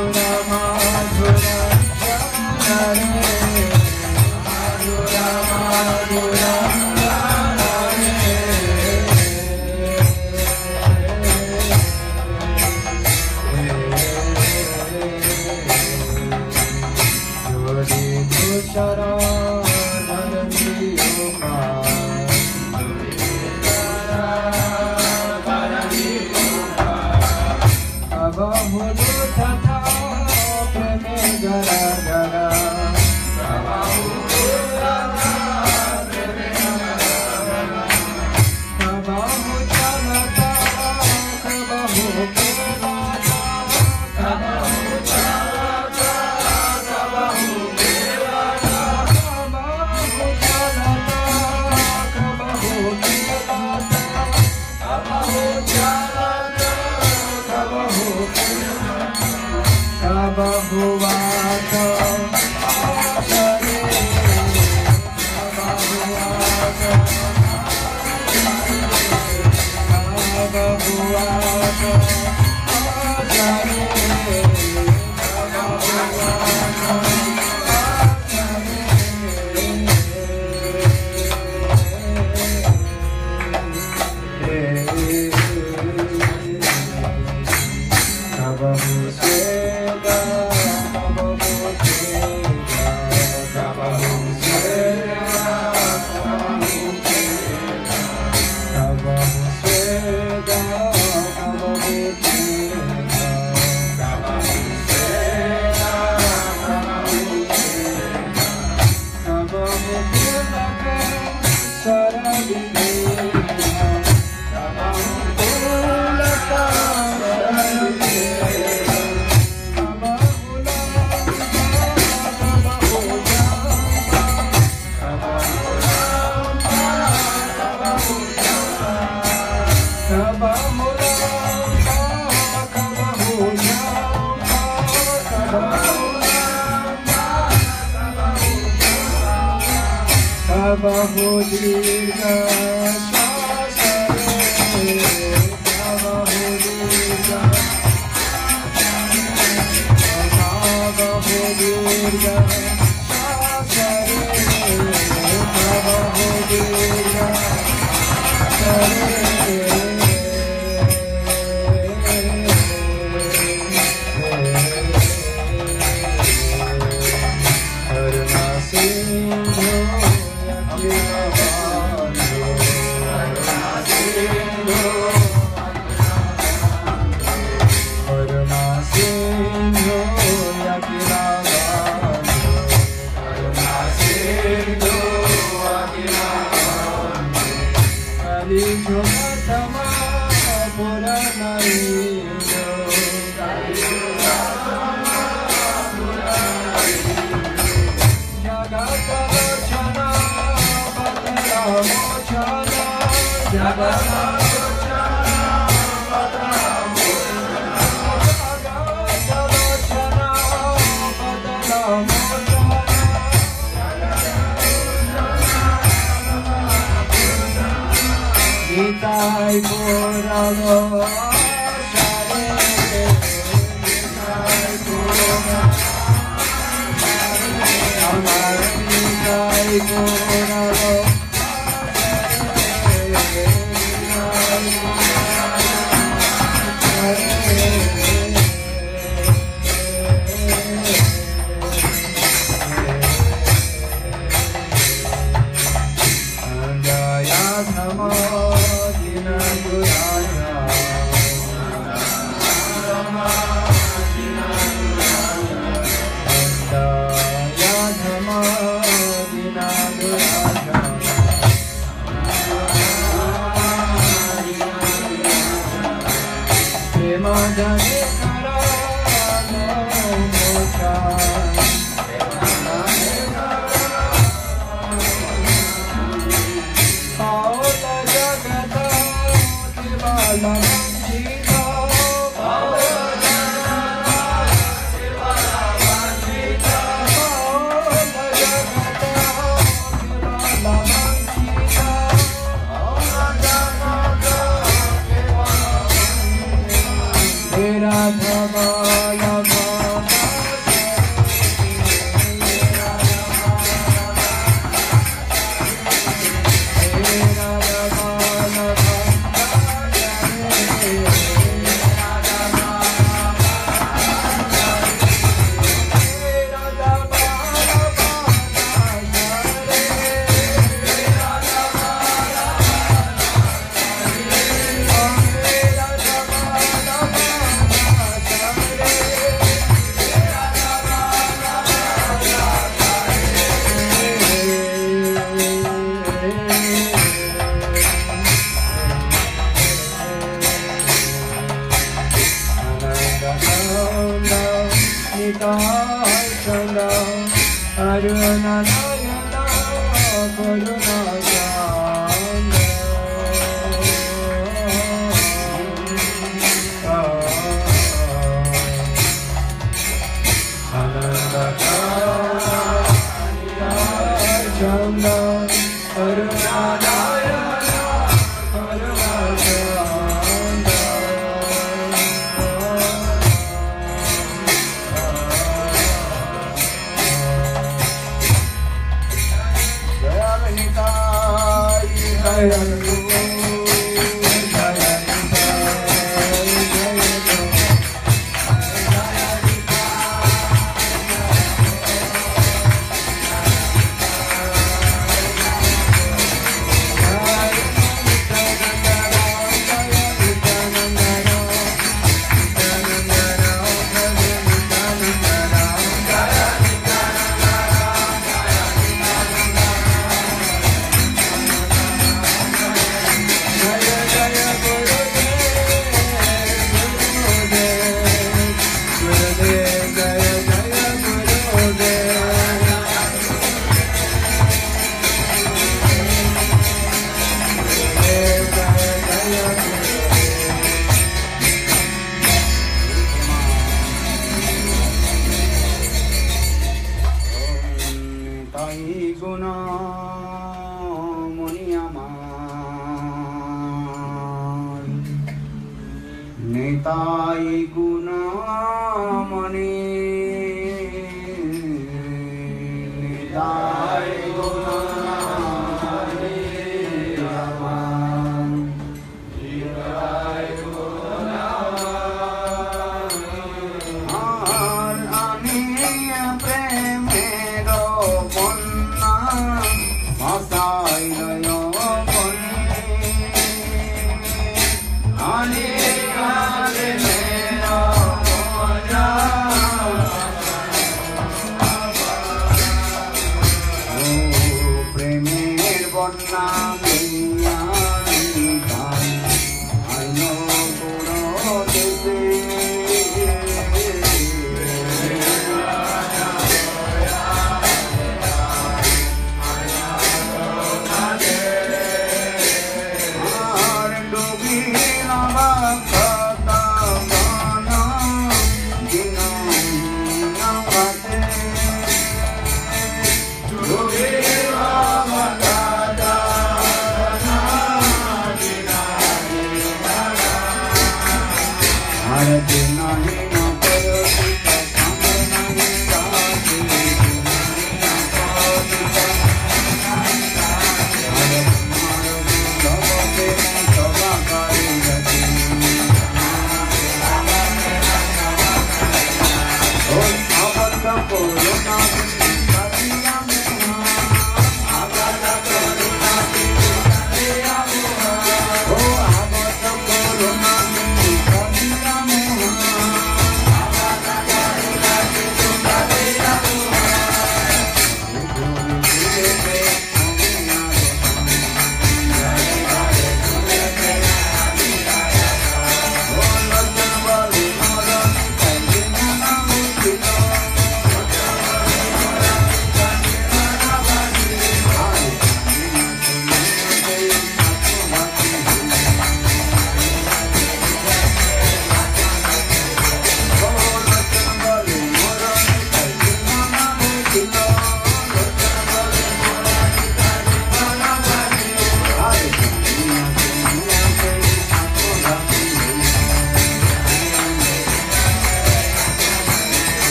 Radha Bala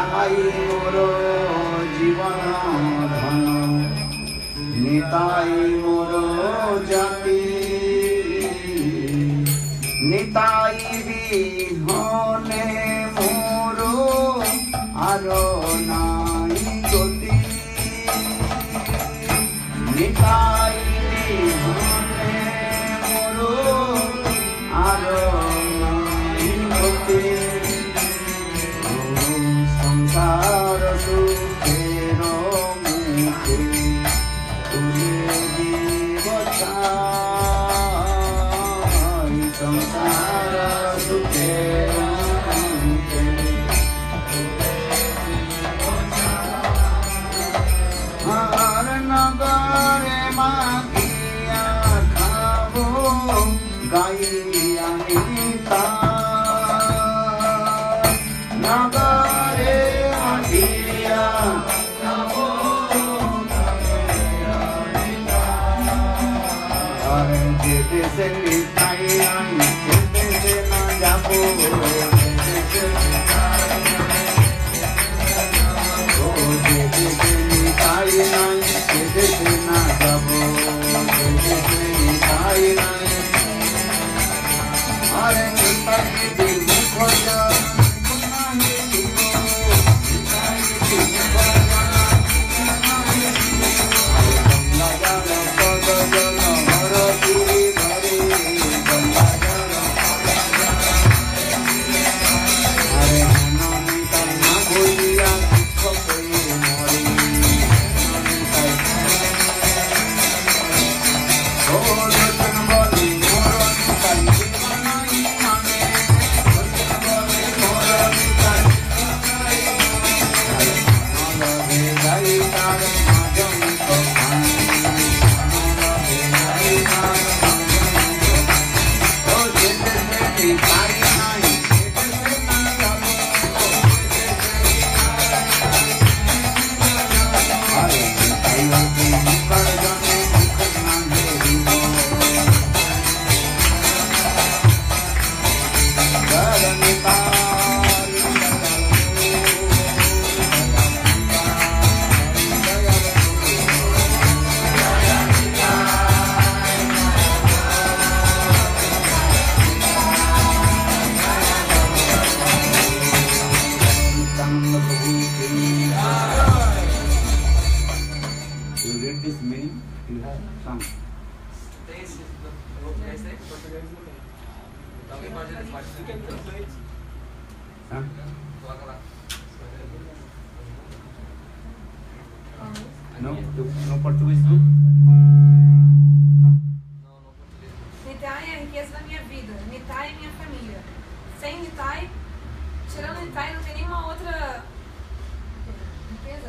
Nitai मोर जीवन धन निताई मोर जाति निताई बिहने मोर आर नाई गति निताई बिहने मोर आर नाई गति संसार सुखेर मुखे तुझे जीवता संसार सुखेर मुखे हर नगरे मागिया खाबो गाइया निता नगरे मागिया खाबो अरे जेते से निताई आई जेते से ना जाबो जेते से निताई आई जेते से ना जाबो जेते से निताई आई अरे निताई दिल खोजा No português não? Nitai é a riqueza da minha vida. Nitai é minha família. Sem Nitai, tirando Nitai, não tem nenhuma outra riqueza.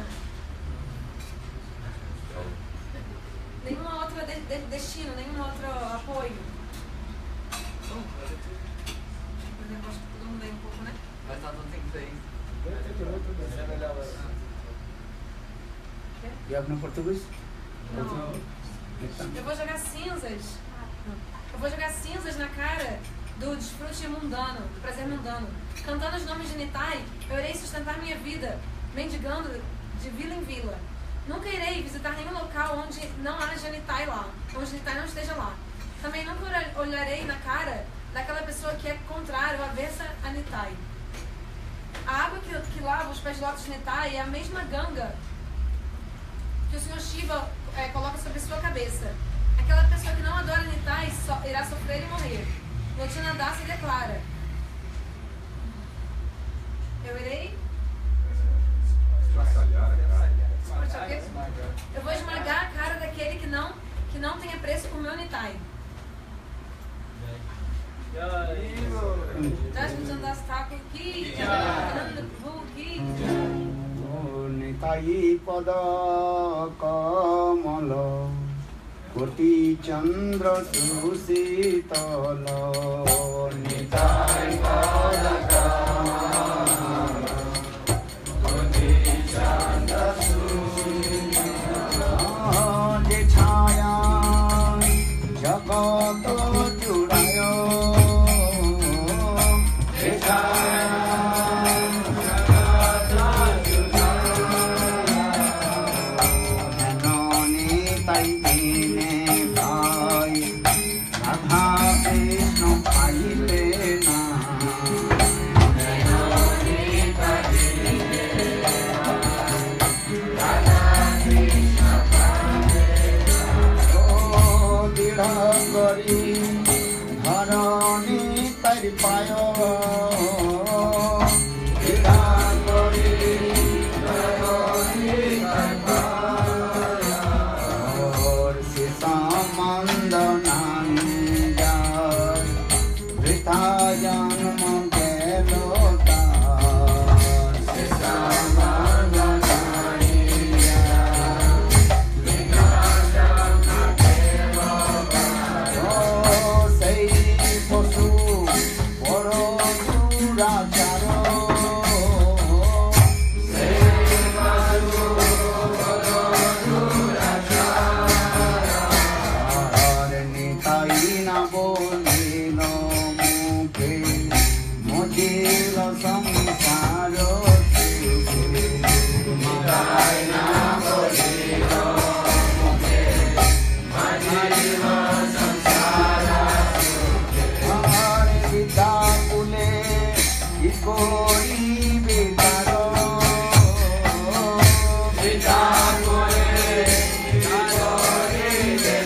Nenhuma outra destino, nenhum outro apoio. Por exemplo, acho que todo mundo aí um pouco, né? Mas não tem que ter isso. E no português? Não. Eu vou jogar cinzas. Eu vou jogar cinzas na cara do desfrute mundano, do prazer mundano. Cantando os nomes de Nitai, eu irei sustentar minha vida, mendigando de vila em vila. Nunca irei visitar nenhum local onde não haja Nitai lá, onde Nitai não esteja lá. Também nunca olharei na cara daquela pessoa que é contrária ou avessa a Nitai. A água que lava os pés de lótus de Nitai é a mesma ganga que o Senhor Shiva coloca sobre sua cabeça. Aquela pessoa que não adora Nitai irá sofrer e morrer. Lotinadasa declara: eu irei eu vou esmagar a cara daquele que não tem apreço por meu Nitai. Nitai pada kamala koti chandra susitala Nitai pada kamala koti chandra susitala je chaya jagat judayo je chaya jagat করি ধরণী তারি পায় ক্রীড়া করি ধরণী তারি পায় সে সম্বন্ধ নাহি যায় বৃথা জন্ম গেল তার সে সম্বন্ধ নাহি সেই পশু বড় দুরাচার নিতাই না বলিল মুখে মজিল সংসার নিতাই না বলিল মুখে মজিল সংসার বিদ্যাকুলে কি করিবে তার বিদ্যাকুলে কি করিবে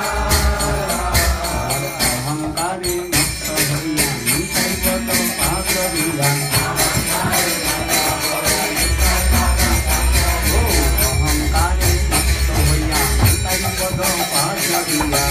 তার অহংকারে মুক্ত হইয়া নিতাই পদ পাশ দিলা অহংকারে মুক্ত হইয়া নিতাই পদ পাশ দিলা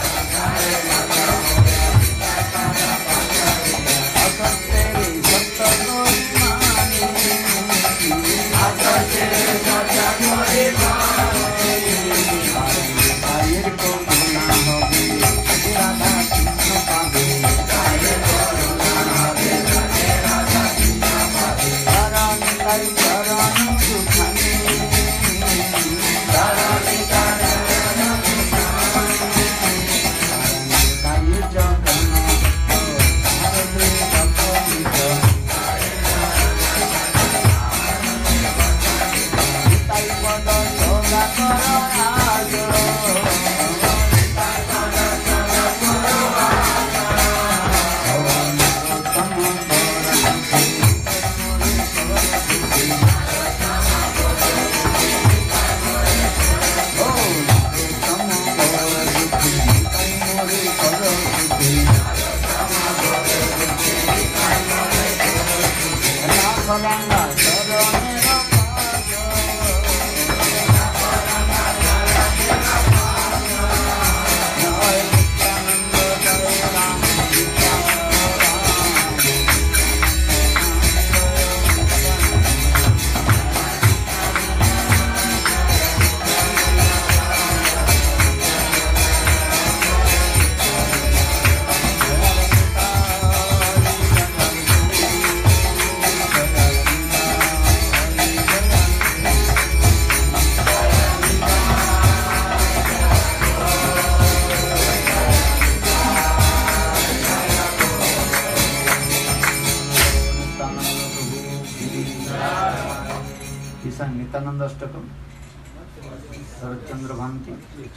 नित्यानंद अष्टकम शरतचंद्र भांति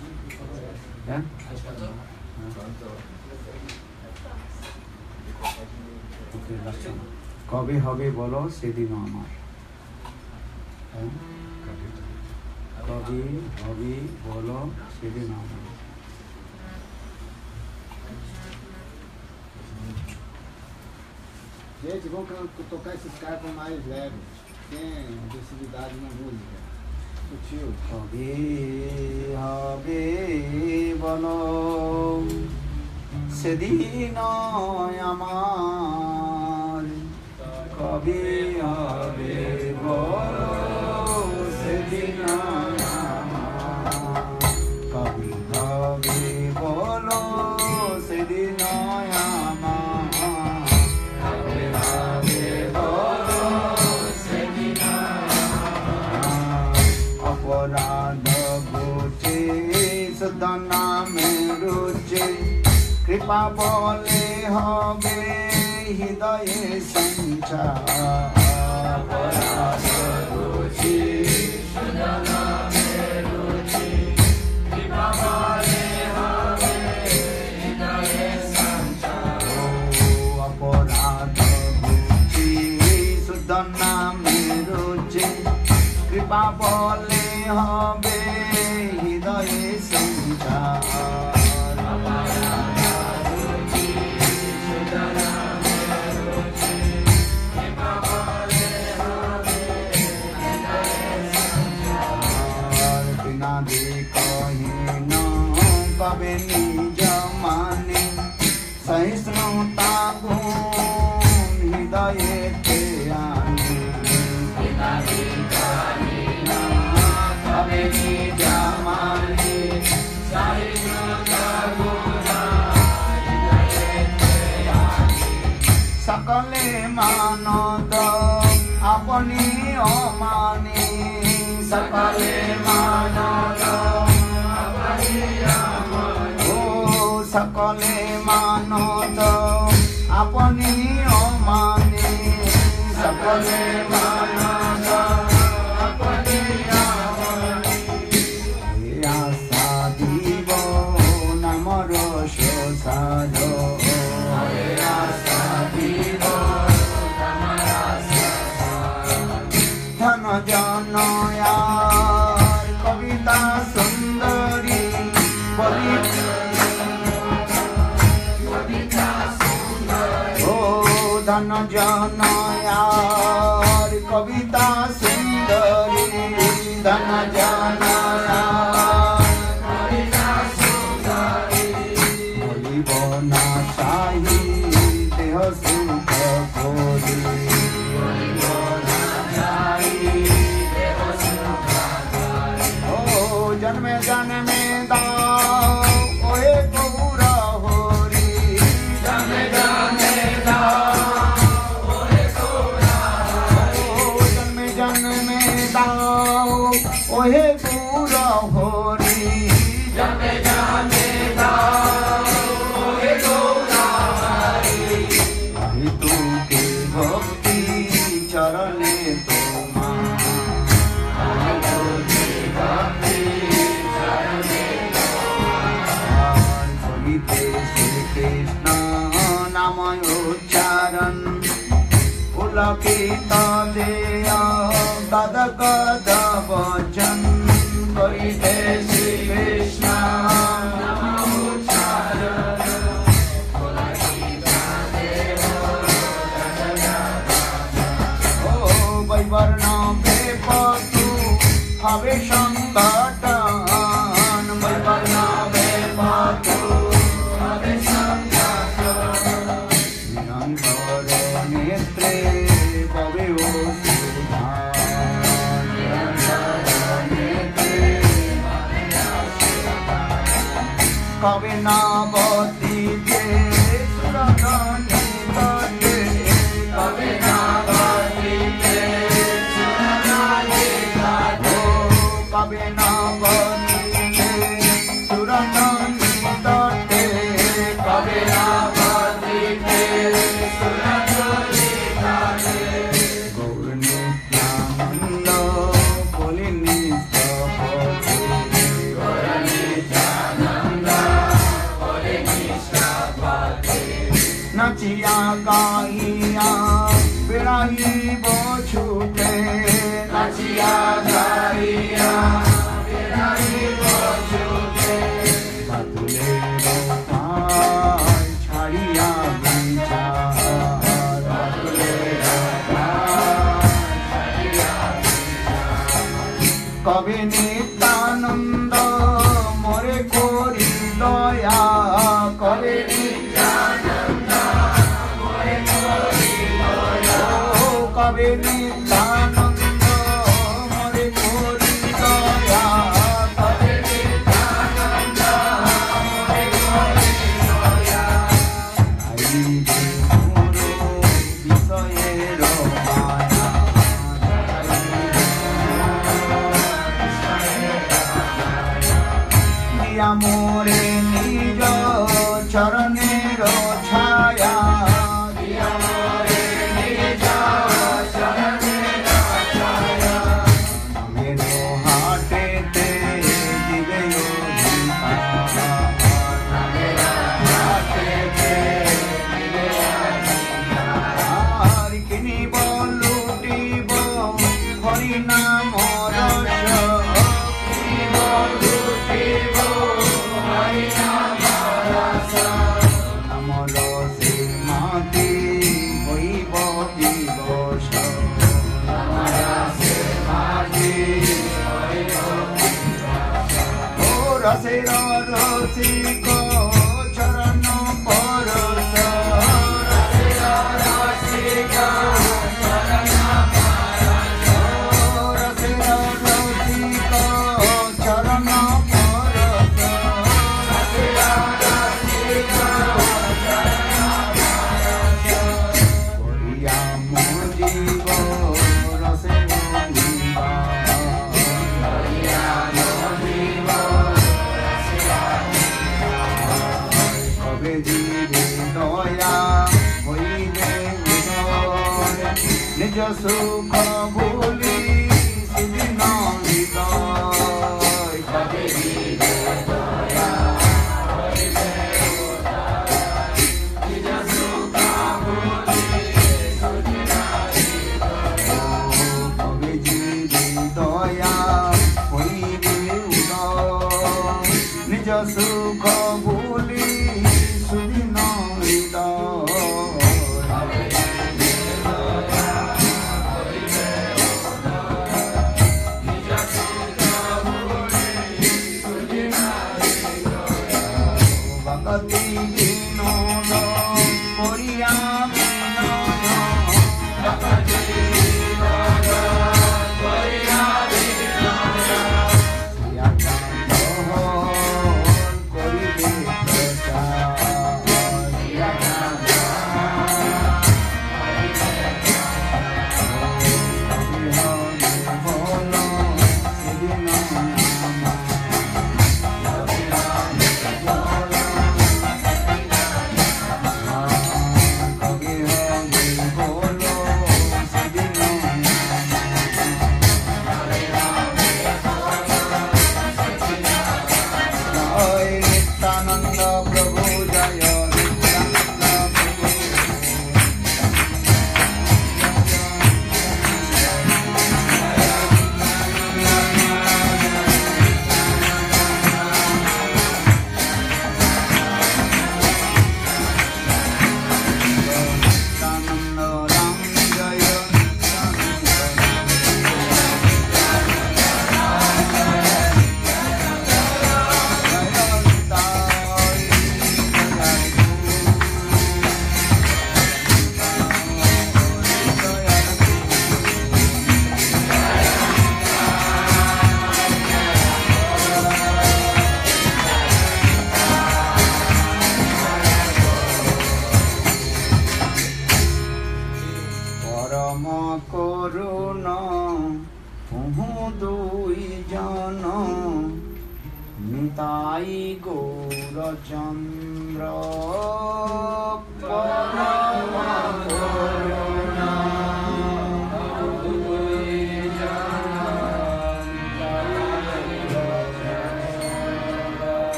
कभी हबे बोलो सेदिन आमार कभी हबे बोलो सेदिन आमार Gente, vamos tocar esses caras com mais leve, sem agressividade na música. Sutil. Hobby, hobby, bolo, sedin amar. Hobby, hobby, bolo, sedin amar. Hobby, hobby, bolo, sedin amar. अपराध बुझे सदना में रुचे कृपा बोले हबे हृदय संचार अपराध बुझे सदना में रुचे कृपा बोले हबे हृदय संचार अपराध बुझे सदना में रुचे कृपा बोले हबे हृदय संचार হৃদয়েতে আনি তবে নিজামানি সকলে মানত আপনি অমানি সকলে মানত ও সকলে মানত আপনি অমানি সকলে মানত আপনি অমানি আশা দিব নামর সাধ ধন জনয়ার কবিতা সুন্দরী ও ধন জনয়ার কবিতা সুন্দরী ধন জনয়ার কবিতা সুন্দরী বলিব না চাহি দেহ সুখ করি जन्मे जन्मे दाओ ओए गौरा होरी जन्मे जन्मे दाओ ओए गौरा होरी जन्मे जन्मे दाओ ओए गौरा होरी जन्मे जन्मे दाओ ओए गौरा होरी अहि तू के भक्ति चरणे उच्चारण पुलकित देय गद गद वचन करिते श्री कृष्ण नाम उच्चारण पुलकित देय ओ वैवर्ण बेपतु हवे संकटन वैवर्ण बेपतु हवे नेत्रे भवे कवि नावती के सुरधनी तटे कवि नावती के सुरधनी तटे कवि नावती के सुरधनी तटे कवि नावती के सुरधनी तटे गौर नित्यानंद बोले निष्ठपति गौर नित्यानंद बोले निष्ठपति नचिया गाइया बिराही बोछुटे नचिया गाइया बिराही बोछुटे बदले रोपाय छाड़िया विचार बदले रोपाय छाड़िया विचार कवि नित्यानंद मोरे कोरी दया कवि नित्यानंद मोरे कोरी दया कवि नित्यानंद मोरे कोरी दया कवि नित्यानंद मोरे कोरी दया आई गुरु विषयेर माया दिया मोरे निज चरणेर छाया दिया मोरे निज चरणेर छाया मेरो हाटेते दिवे मेरो हाटेते दिवे আর কিনিব লুটিব হরি নাম রস কিনিব লুটিব হরি নাম রস নাম রসে মাতি হইব বিবশ নাম রসে মাতি হইব ও রসের রসিক চরণ পরশ রসের রসিক নিজ সুখ ভুলি সুদিন হৃদয় দয়া হইবে উদয় নিজ সুখ ভুলি সুদিন হৃদয়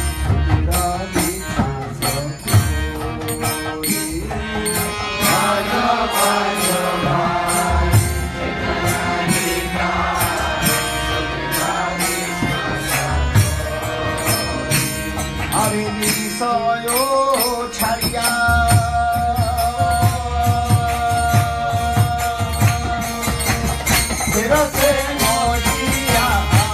Bye. छाड़िया तेरा से मोजिया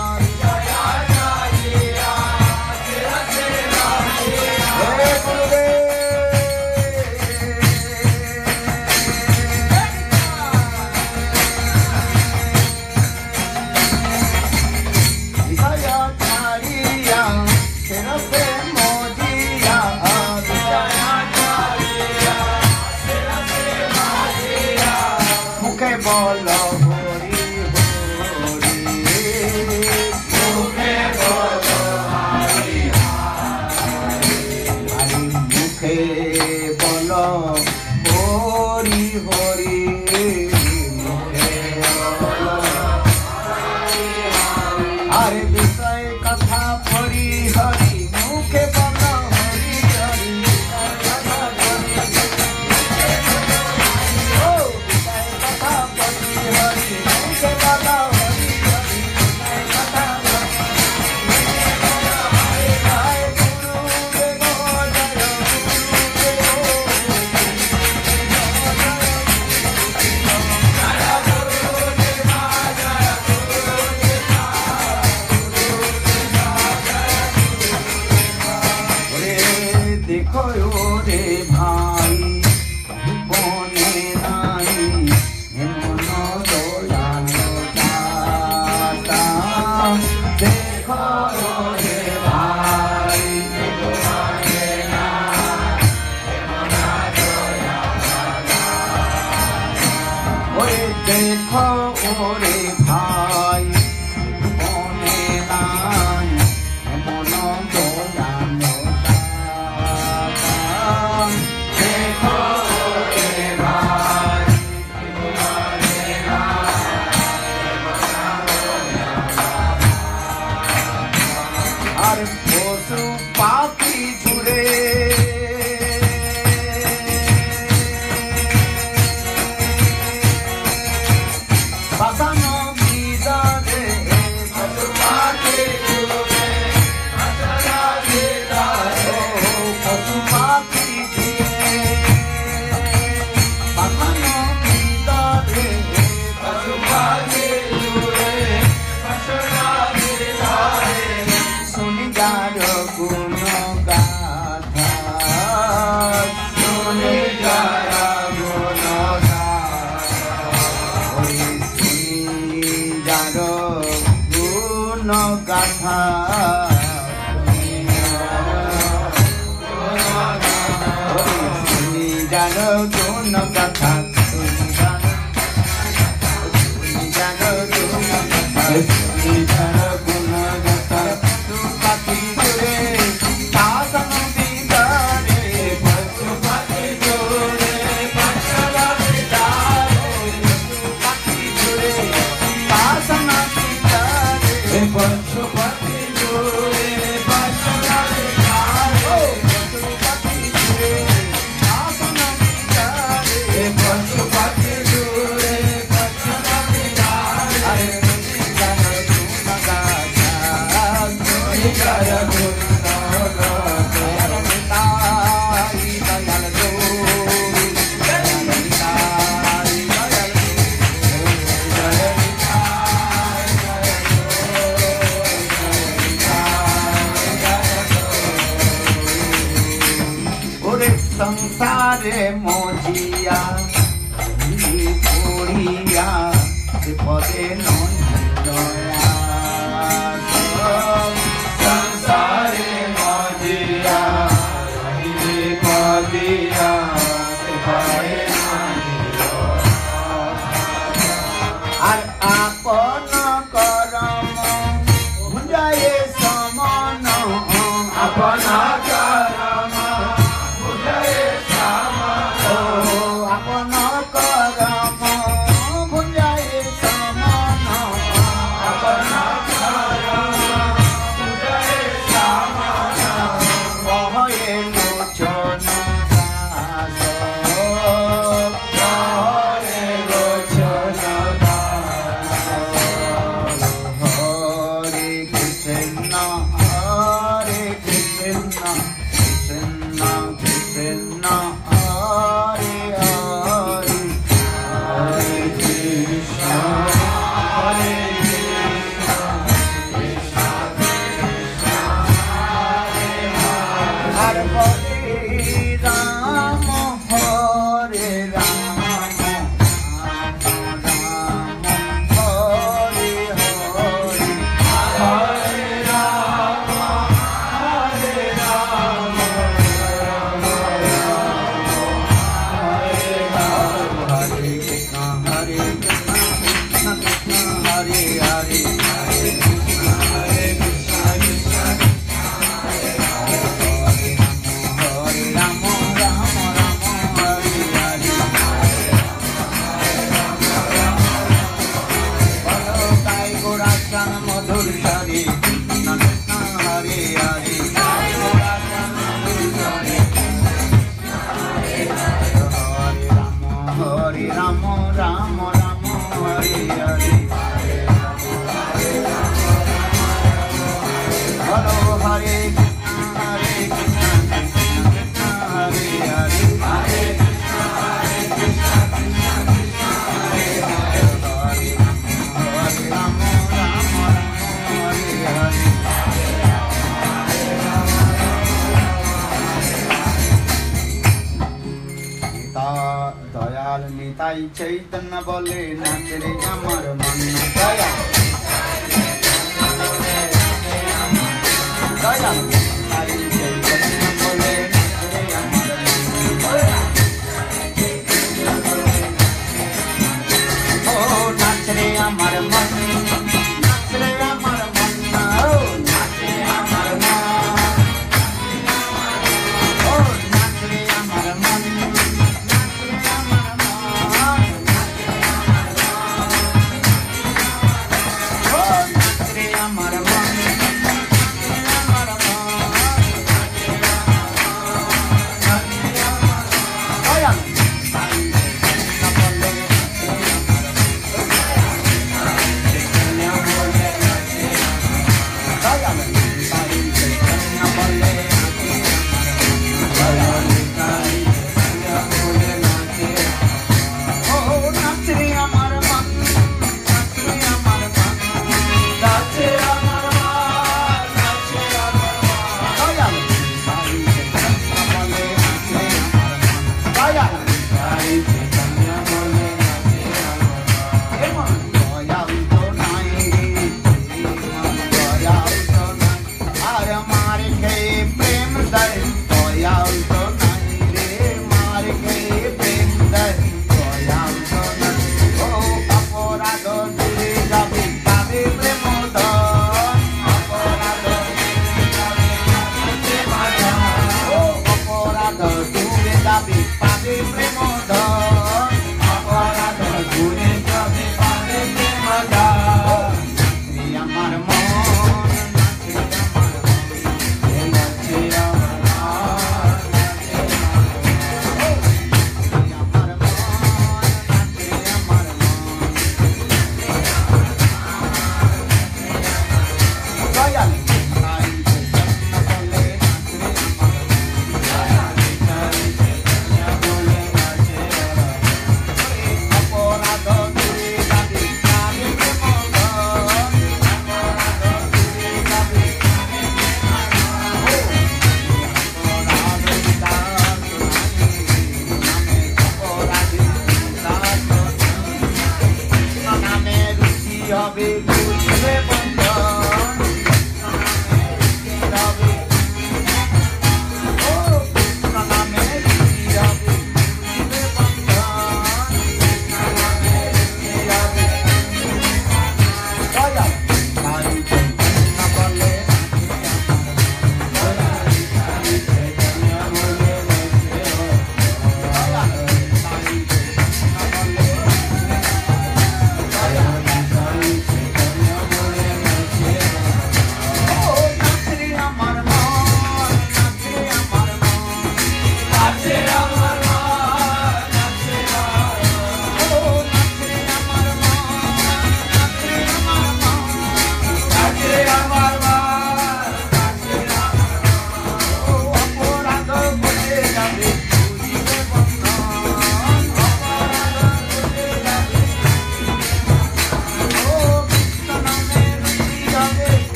संसारे मोजिया पोड़िया पदे नया संसारे मोजिया पदिया আর আপন করম ভুজায়ে সমান আপন করম ভুজায়ে সমান আপন করম ভুজায়ে সমান আপন করম ভুজায়ে সমান বহয়ে লোচন দয়াল নিতাই চৈতন্য বলে নাচে রে আমার মন দয়াল দয়াল নিতাই চৈতন্য বলে নাচে রে আমার ও নাচে রে আমার মন নাচে রে আমার মন ও নাচে আমার মন ও নাচে রে আমার মন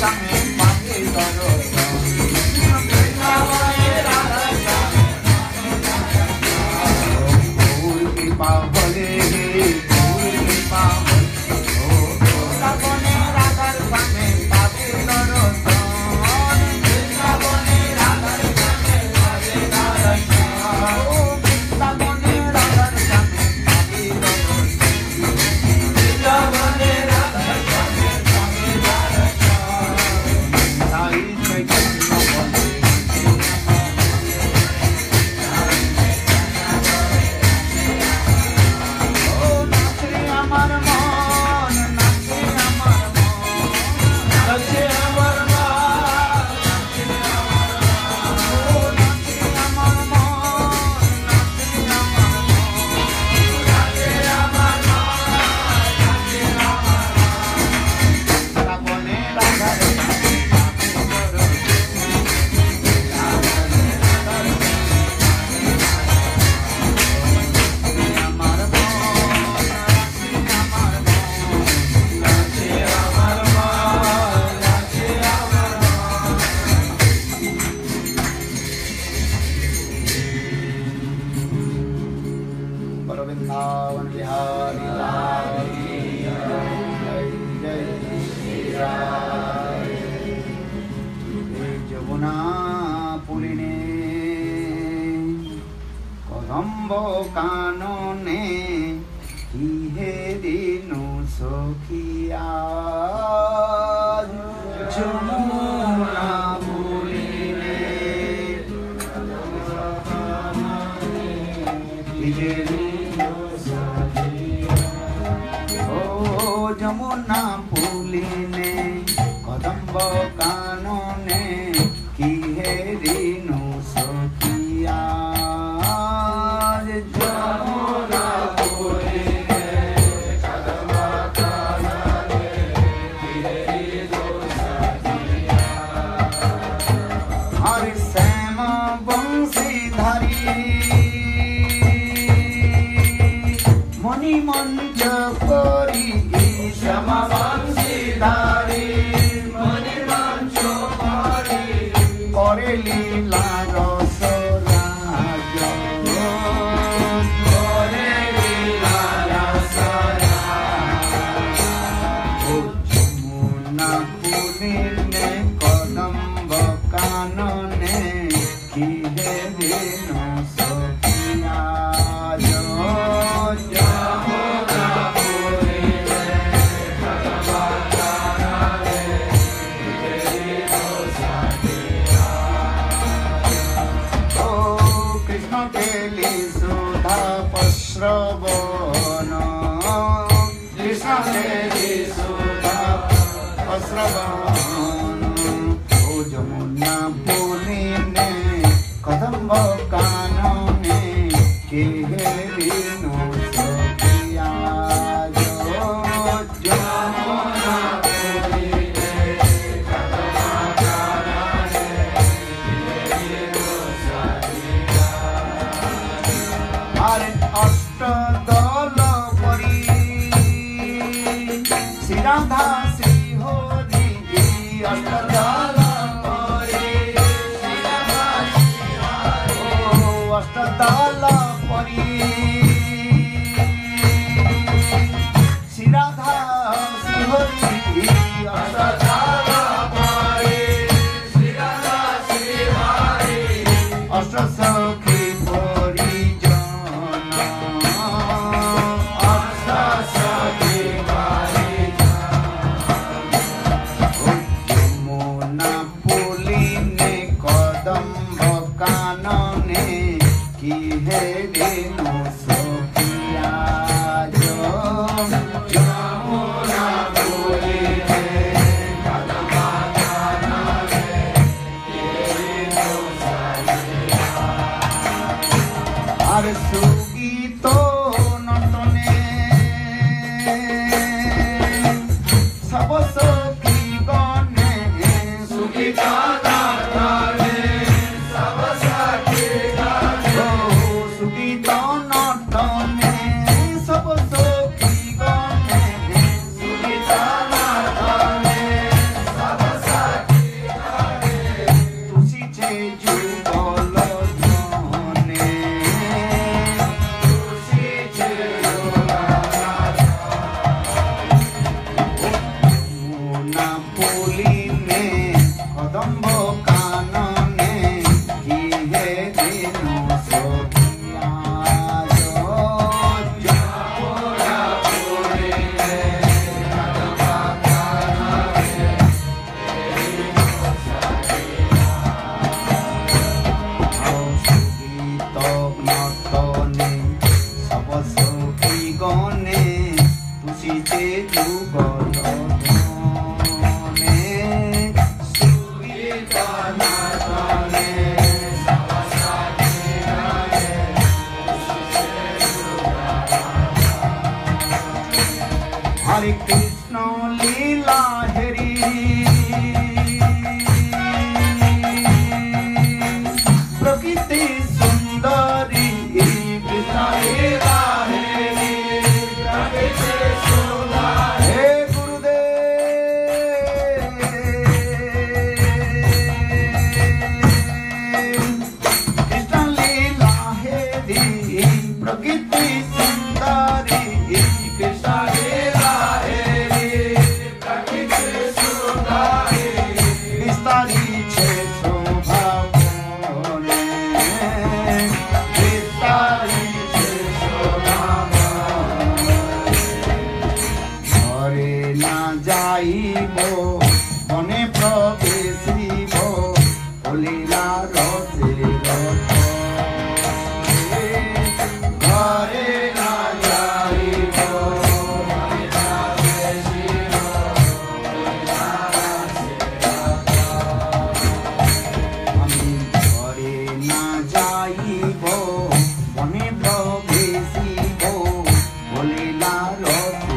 वृंदावन बिहारी लाल की जय जय श्री राम। যমুনা পুলিনে কদম্ব কাননে কিহে দিনু সখিয়া যমুনা পুলিনে কিহে যমুনা পুলিনে কদম্ব কাননে কিহে দিনু সখিয়া যমুনা পুলিনে কদম্ব কাননে কিহে দিনু সখিয়া হরি শ্যাম বংশীধারী মণি মঞ্চ করি শ্যাম বংশীধারী মণি মঞ্চ করি করে লীলা রস রাজ করে লীলা রস রাজ যমুনা পুলিনে কদম্ব কাননে কিহে দিনু সখিয়া শ্রবণ কৃষ্ণ দেবী সুধা শ্রবণ ও যমুনা পুলিনে কদম্ব কাননে কিহে দিনু সখিয়া যমুনা পুলিনে কদম্ব কাননে কিহে দিনু সখিয়া আরে অষ্টদল পরি শ্রীরাধা শ্রী হরি অষ্টদল পরি শ্রীরাধা শ্রী হরি অষ্টদল পরি শ্রীরাধা শ্রী হরি অষ্টদল পরি শ্রীরাধা শ্রী হরি অষ্ট সখী Hare Krishna Leela Hari Prakriti Sundari Krishna Leela Hari Prakriti Sundari Hey Gurudev Krishna Leela Hari Prakriti Sundari Krishna Leela মনে প্রবেশিব কলিলা রসে ঘরে না যাইব আমি ঘরে না যাইব মনে প্রবেশিব কলিলা রসে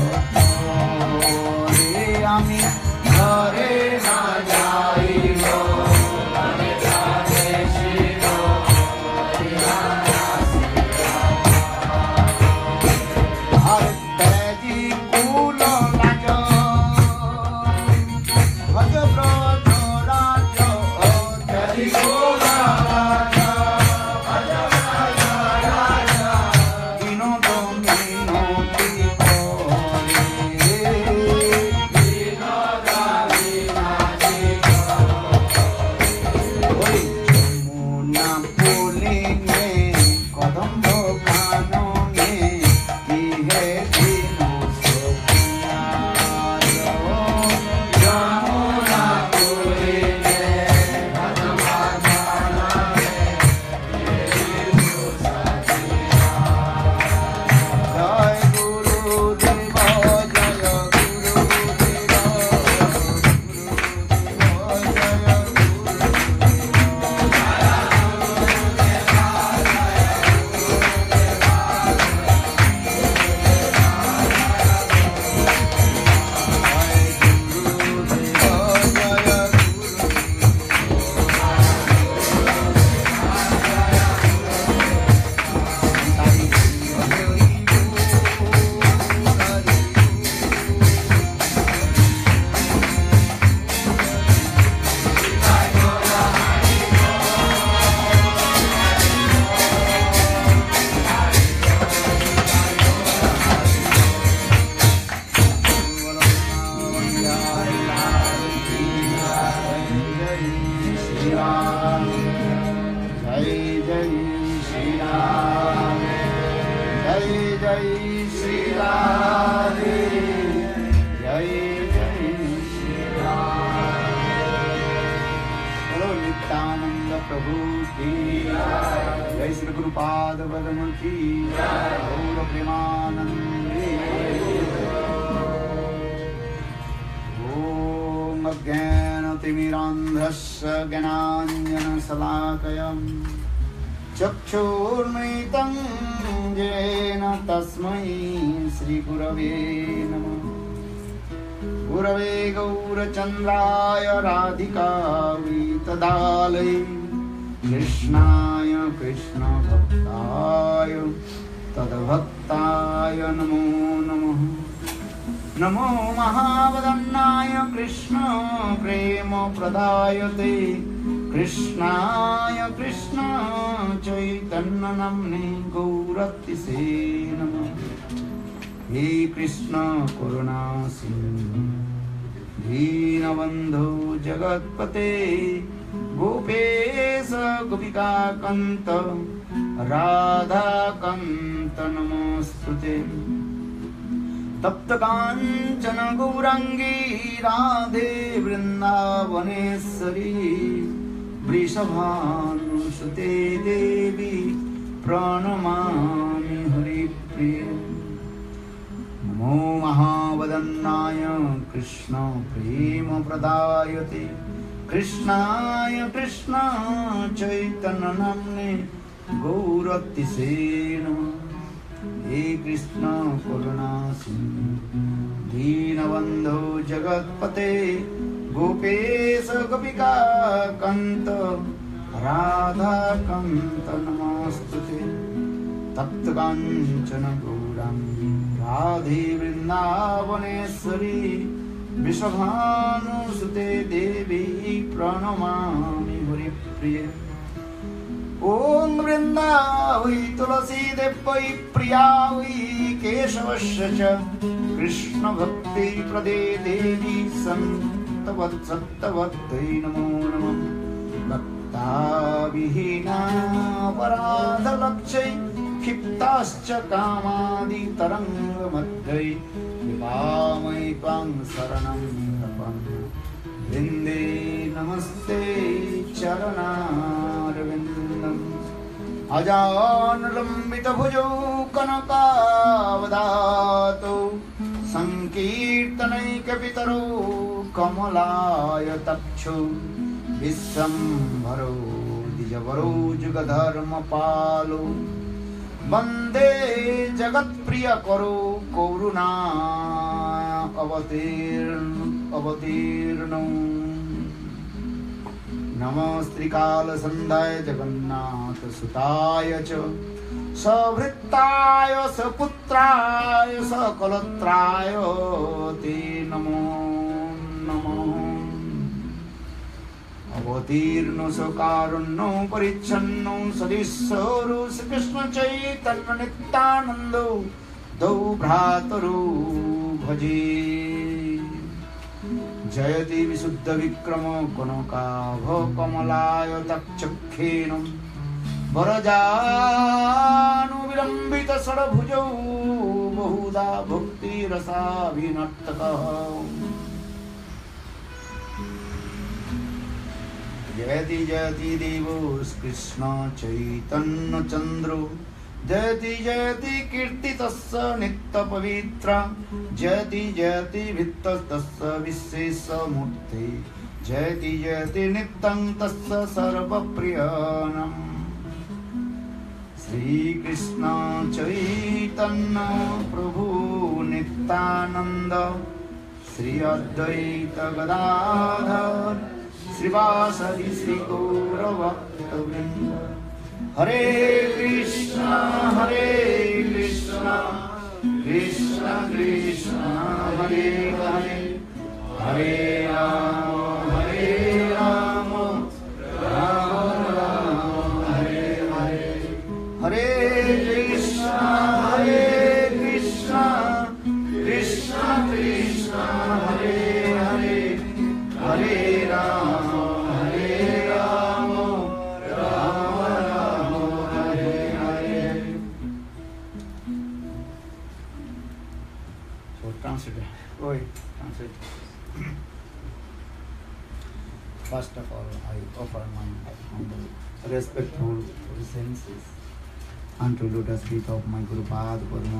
আমি ঘরে না যাইব আমি যাইব আর তেজি কুল লাজ ভজ ব্রজ রাজ তেজি কুল লাজ ভজ ব্রজ রাজ বিনোদ মিনতি प्रभु की जय श्री गुरुपाद बदम की गौर प्रेमानंदे ओम अज्ञानतिमिरान्धस्य ज्ञानाञ्जनशलाकयं चक्षुर्मृतं येन तस्मै श्रीगुरवे नमः गुरवे गौरचन्द्राय राधिकायै तदालये कृष्णाय कृष्णभक्ताय तद्भक्ताय नमो नमः नमो महावदन्नाय कृष्ण प्रेम प्रदायते कृष्णाय कृष्ण चैतन्य नाम्ने गौरतिसे नमः हे कृष्ण करुणा सिन्धु दीनबन्धो जगत्पते गोपेश गोपिका कान्त राधा कान्त नमोस्तुते तप्त कांचन गौरांगी राधे वृंदावनेश्वरी वृषभानुसुते देवी प्रणमामि हरिप्रिये नमो महावदन्नाय कृष्ण प्रेम प्रदायते कृष्णाय कृष्ण चैतन्य नाम्ने गौरतिसे नमः। हे कृष्ण करुणा सिंधु दीनबन्धो जगत्पते गोपेश गोपिका कान्त राधा कान्त नमोस्तुते। तप्त काञ्चन गौराङ्गी राधे वृन्दावनेश्वरी विश्वभानुसुते देवी प्रणमामि हरिप्रिये। ॐ वृन्दावै तुलसी देवै प्रिया वै केशवस्य च कृष्ण भक्ति प्रदे देवी सन्तवत्सत्तवत्तै नमो नमः। भक्ताविहीना अपराधलक्ष्यै क्षिप्ताश्च कामादि तरङ्गमध्ये कृपामयि त्वां शरणं प्रपन्ने वृन्दे नमस्ते चरणारविन्दम्। अजानुलम्बितभुजौ कनकावदातौ सङ्कीर्तनैकपितरौ कमलायतक्षौ विश्वम्भरौ द्विजवरौ जुगधर्मपालौ वन्दे जगत्प्रियकरौ करुणा अवतीर्णौ। नमस्त्रिकालसन्धाय जगन्नाथ सुताय च सभृत्ताय सपुत्राय सकलत्राय ते नमो नमः। अवतीर्ण सकारुण्यो परिच्छन्नो सदीश्वरो श्रीकृष्ण चैतन्य नित्यानन्दो दौ भ्रातरो भजे। जयति विशुद्ध विक्रम कनकाभ कमलाय तक्षखेन वरजानुविलम्बित षड्भुजौ बहुधा भक्तिरसाभिनर्तकः। जयति जयति देवो कृष्ण चैतन्य चन्द्रो जयति जयति कीर्ति तस्य नित्य पवित्र जयति जयति भित्तस्तस्य विशेषमूर्ते जयति जयति नित्यं तस्य सर्वप्रियनम्। श्रीकृष्ण चैतन्य प्रभु नित्यानन्द श्री अद्वैत गदाधर श्रीवासदि श्री गौरभक्तवृन्द। हरे कृष्णा कृष्ण कृष्ण हरे हरे हरे राम राम राम हरे हरे। हरे कृष्ण कृष्ण कृष्ण हरे हरे हरे Ram First of all, I offer my humble, respectful obeisances unto lotus feet of my Guru Pad Padma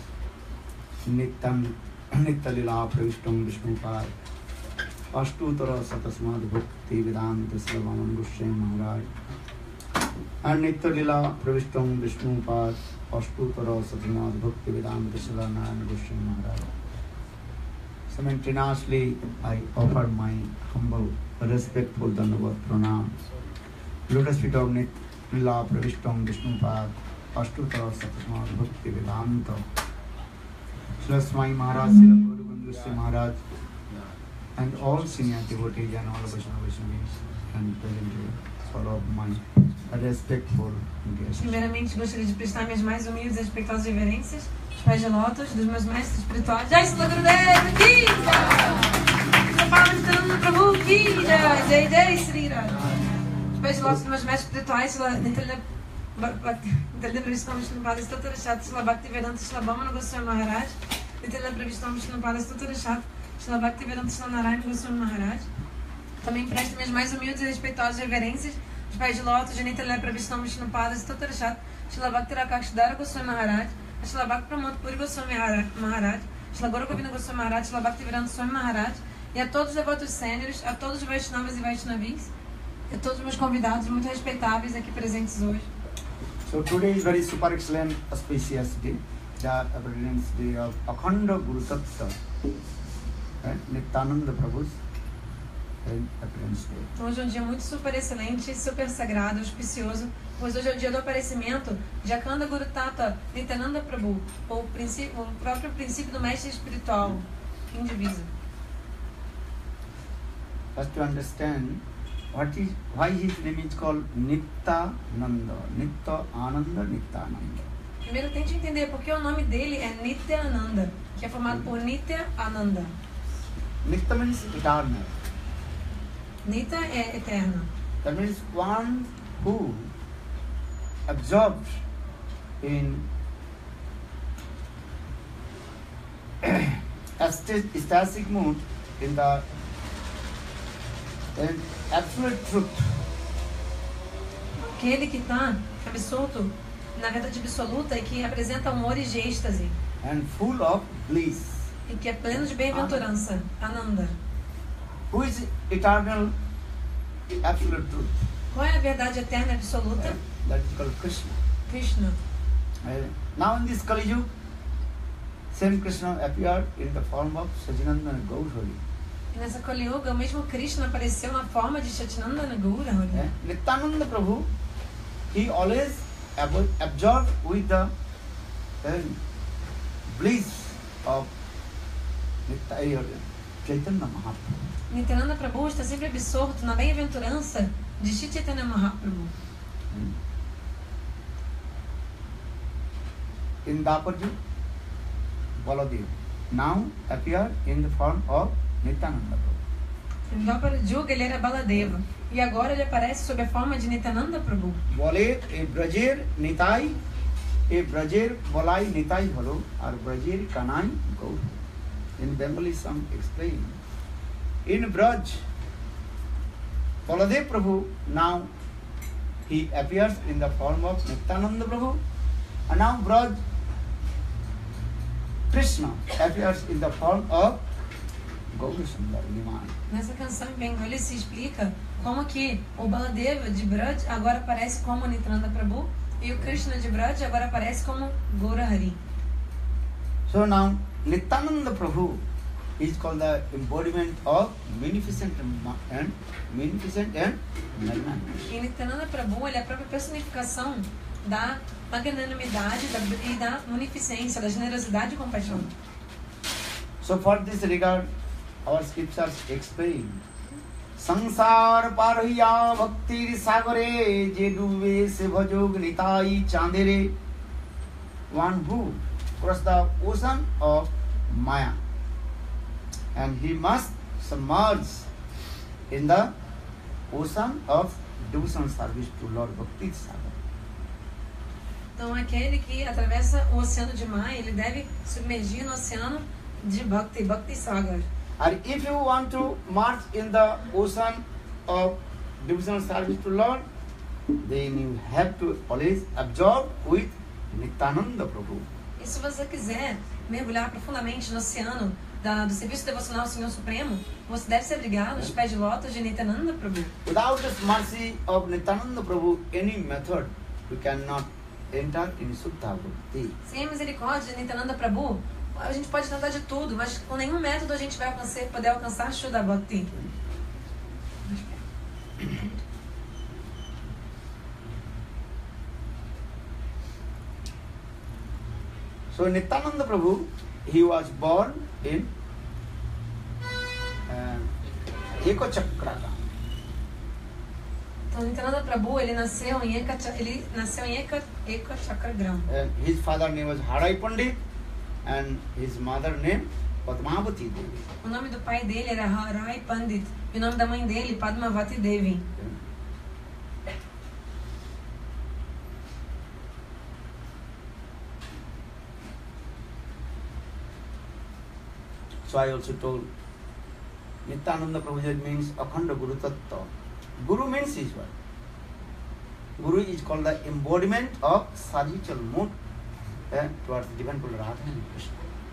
Nitya Lila Pravishtam Vishnupad Ashtutara Satasmad Bhakti Vedanta Sravaman Goswami Maharaj and Nitya Lila Pravishtam Vishnupad Ashtutara Satasmad Bhakti Vedanta Sravaman Goswami Maharaj. Simultaneously, I offer my humble, respectful Dandavat pranam. Lotus feet of Nitya Pravishtam Vishnupad Ashtutara Satasmad Bhakti Vedanta Srila Swami Maharaj, Srila Guru Goswami Maharaj, and all senior devotees and all Vaishnavas and present here. All of my respectful guests. Primeiramente, gostaria de prestar minhas mais humildes e respeitosas reverências aos pés de lótus dos meus mestres espirituais. Jai Srila Gurudev Ki Jai! Nityananda Prabhu Ki Jai! Jai Jai Sri Radha! Os pés de lótus dos meus mestres espirituais, Nityananda Pravishtam Vishnupad Stattarashat, Srila Bhaktivedanta Srila Bhamana Goswami Maharaj, Nityananda Pravishtam Vishnupad Stattarashat, Srila Bhaktivedanta Srila Narayana Goswami Maharaj. Também presto minhas mais humildes e respeitosas reverências aos pés de lótus de Nityananda Pravishtam Vishnupad Stattarashat, Srila Bhakti Rakshidhara Goswami Maharaj, Srila Bhakti Pramod Puri Goswami Maharaj, Shila Gaura Govinda Goswami Maharaj, Shila Bhaktivedanta Swami Maharaj, e a todos os devotos sêniores, a todos os Vaishnavas e Vaishnavis, e a todos os meus convidados muito respeitáveis aqui presentes hoje. So today is very super excellent auspicious day, the appearance day of Akhanda Guru Tattva, Nityananda Prabhu's appearance day. Então hoje é um dia muito super excelente, super sagrado, auspicioso, pois hoje é o dia do aparecimento de Akhanda Guru Tattva Nityananda Prabhu, o próprio princípio do mestre espiritual, indiviso. First to understand why his name is called Nityananda, Nitya Ananda, Nityananda. Primeiro tente entender por que o nome dele é Nityananda, que é formado por Nitya Ananda. Nitya means eternal. Nitya é eterno. That means one who absorbed in ecstatic mood in the absolute truth. Aquele que está absorto na verdade absoluta e que representa amor e êxtase. And full of bliss. E que é pleno de bem-aventurança. Ananda. Who is eternal absolute truth? Qual é a verdade eterna e absoluta? That is called Krishna. Krishna. Now in this Kali Yuga, same Krishna appeared in the form of Sacinandana Gaurhari. E nessa Kali Yuga, o mesmo Krishna apareceu na forma de Sacinandana Gaurhari. Nityananda Prabhu, he always absorbed with the bliss of Chaitanya Mahaprabhu. Nityananda Prabhu está sempre absorto na bem-aventurança de Shri Chaitanya Mahaprabhu. In Dapurju, Baladev now appeared in the form of Nityananda Prabhu. Em Dwapara Yuga ele era Baladeva e agora ele aparece sob a forma de Nityananda Prabhu. Bole a Brajer Nitai, a Brajer Bolai Nitai Holo, or Brajer Kanai Gaur. In Bengali some explain. In Braj, Baladev Prabhu now he appears in the form of Nityananda Prabhu, and now Braj Krishna appears in the form of Gaurasundar Liman. Nessa canção em Bengali se explica como que o Baladeva de Braj agora aparece como Nityananda Prabhu e o Krishna de Braj agora aparece como Gaurahari. So now Nityananda Prabhu is called the embodiment of magnificent and magnanimous. E Nityananda Prabhu ele é a própria personificação da magnanimidade e da munificência, da generosidade e compaixão. So for this regard, our scriptures explain Sansar parhiya bhaktir sagare je dube se bhajog nitai chandere. One who crossed the ocean of Maya, and he must submerge in the ocean of devotional service to Lord Bhakti Sagar. Então aquele que atravessa o oceano de Maya, ele deve submergir no oceano de Bhakti Sagar. And if you want to march in the ocean of devotional service to Lord, then you have to always absorb with Nityananda Prabhu. E se você quiser mergulhar profundamente no oceano do serviço devocional ao Senhor Supremo, você deve se abrigar nos pés de lótus de Nityananda Prabhu. Without this mercy of Nityananda Prabhu, any method you cannot enter in Suddha Bhakti. Sem a misericórdia de Nityananda Prabhu, a gente pode tentar de tudo, mas com nenhum método a gente vai poder alcançar Shuddha Bhakti. So Nityananda Prabhu, he was born in Ekachakrata. Então Nityananda Prabhu ele nasceu em Ekachakragram. His father name was Harai Pandit and his mother name Padmavati Devi. O nome do pai dele era Harai Pandit e o nome da mãe dele Padmavati Devi. So I also told Nityananda Prabhu means Akhanda Guru Tattva. Guru means is what? Guru is called the embodiment of spiritual mood towards the divine Lord Radha and Krishna.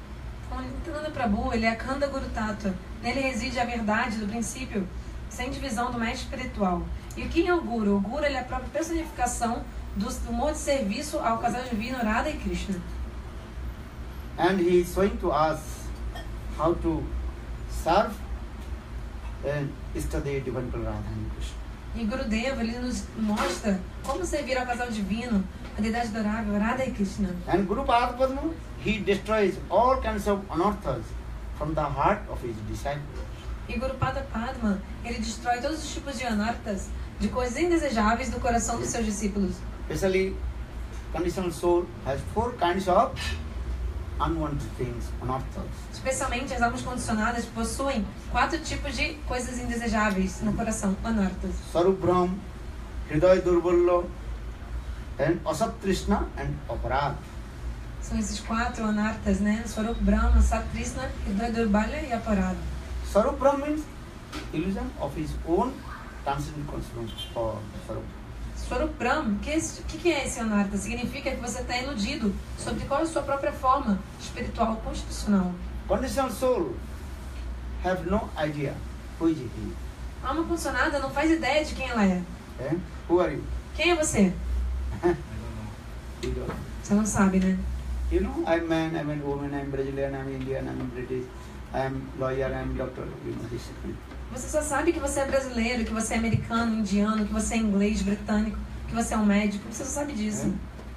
O Nityananda Prabhu, ele é Akhanda Guru Tattva. Nele reside a verdade do princípio, sem divisão do mestre espiritual. E quem é o Guru? O Guru, ele é a própria personificação do amor de serviço ao casal divino Radha e Krishna. And he is showing to us how to serve Istadev Divine Radha and Krishna. E Gurudeva, ele nos mostra como servir ao casal divino, a deidade adorável, Radha e Krishna. And Guru Padma, he destroys all kinds of anarthas from the heart of his disciples. E Guru Pada Padma, ele destrói todos os tipos de anartas, de coisas indesejáveis do coração dos seus discípulos. Especially, conditional soul has 4 kinds of unwanted things, anarthas. Especialmente as almas condicionadas possuem 4 tipos de coisas indesejáveis no coração, anartas. Sarup Brahm, Hridaya Durvalla, and Asat Krishna and Aparad. São esses 4 anartas, né? Swarup Brahma, Sat Krishna, Hridaya Durbalya e Aparada. Sarup Brahm means illusion of his own transcendent consciousness for Sarup. Swarup Brahma, o que é esse anarta? Significa que você está iludido sobre qual é a sua própria forma espiritual constitucional. Conditional soul have no idea who is he. A alma condicionada não faz ideia de quem ela é. Eh? Who are you? Quem é você? You don't know. Você não sabe, né? You know, I'm man, I'm a woman, I'm Brazilian, I'm Indian, I'm British, I'm lawyer, I'm doctor. You know this. Você só sabe que você é brasileiro, que você é americano, indiano, que você é inglês, britânico, que você é um médico. Você só sabe disso.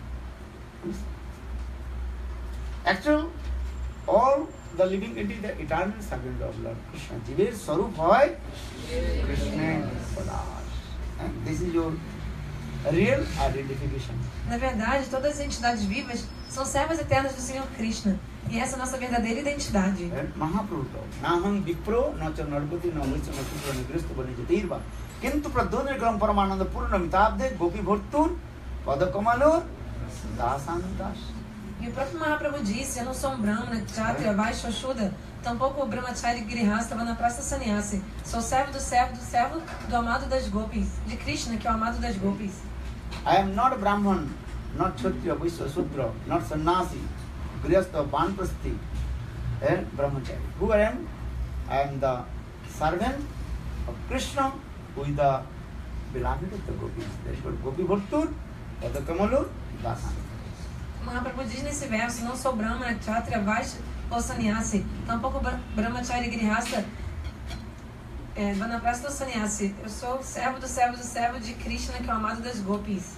Actually, all the living entity, the eternal servant of Lord Krishna. Jiver Sarup Hoy, Krishna Padas. And this is your real identification. Na verdade, todas as entidades vivas são servas eternas do Senhor Krishna. E essa é a nossa verdadeira identidade. Mahaprabhu. Naham Vipro, Nacha Narpati, Namucha Nachutra, Nigrista, Banijatirva. Kintu Pradhunir Gram Paramananda Purna Mitabde, Gopi Bhurtur, Padakamalur, Dasandas. E o próprio Mahaprabhu disse: eu não sou um Brahmana, Kshatriya, Vaishya, Shuddha, tampouco o Brahmachari Girihasta estava na praça Sannyasi. Sou servo do amado das gopis, de Krishna, que é o amado das gopis. I am not a Brahman, not Kshatriya, Vaishya, Shudra, not Sannyasi, Grihastha, Vanprasthi, and Brahmachari. Who I am? I am the servant of Krishna, who is the beloved of the gopis. That is called Gopi Bhurtur, Padakamalur, Dasandas. Mahaprabhu diz nesse verso: não sou Brahmana, Kshatriya, Vaishya ou Sannyasi, tampouco Brahmachari Girihasta, Vanaprastha ou Sannyasi. Eu sou servo de Krishna, que é o amado das gopis.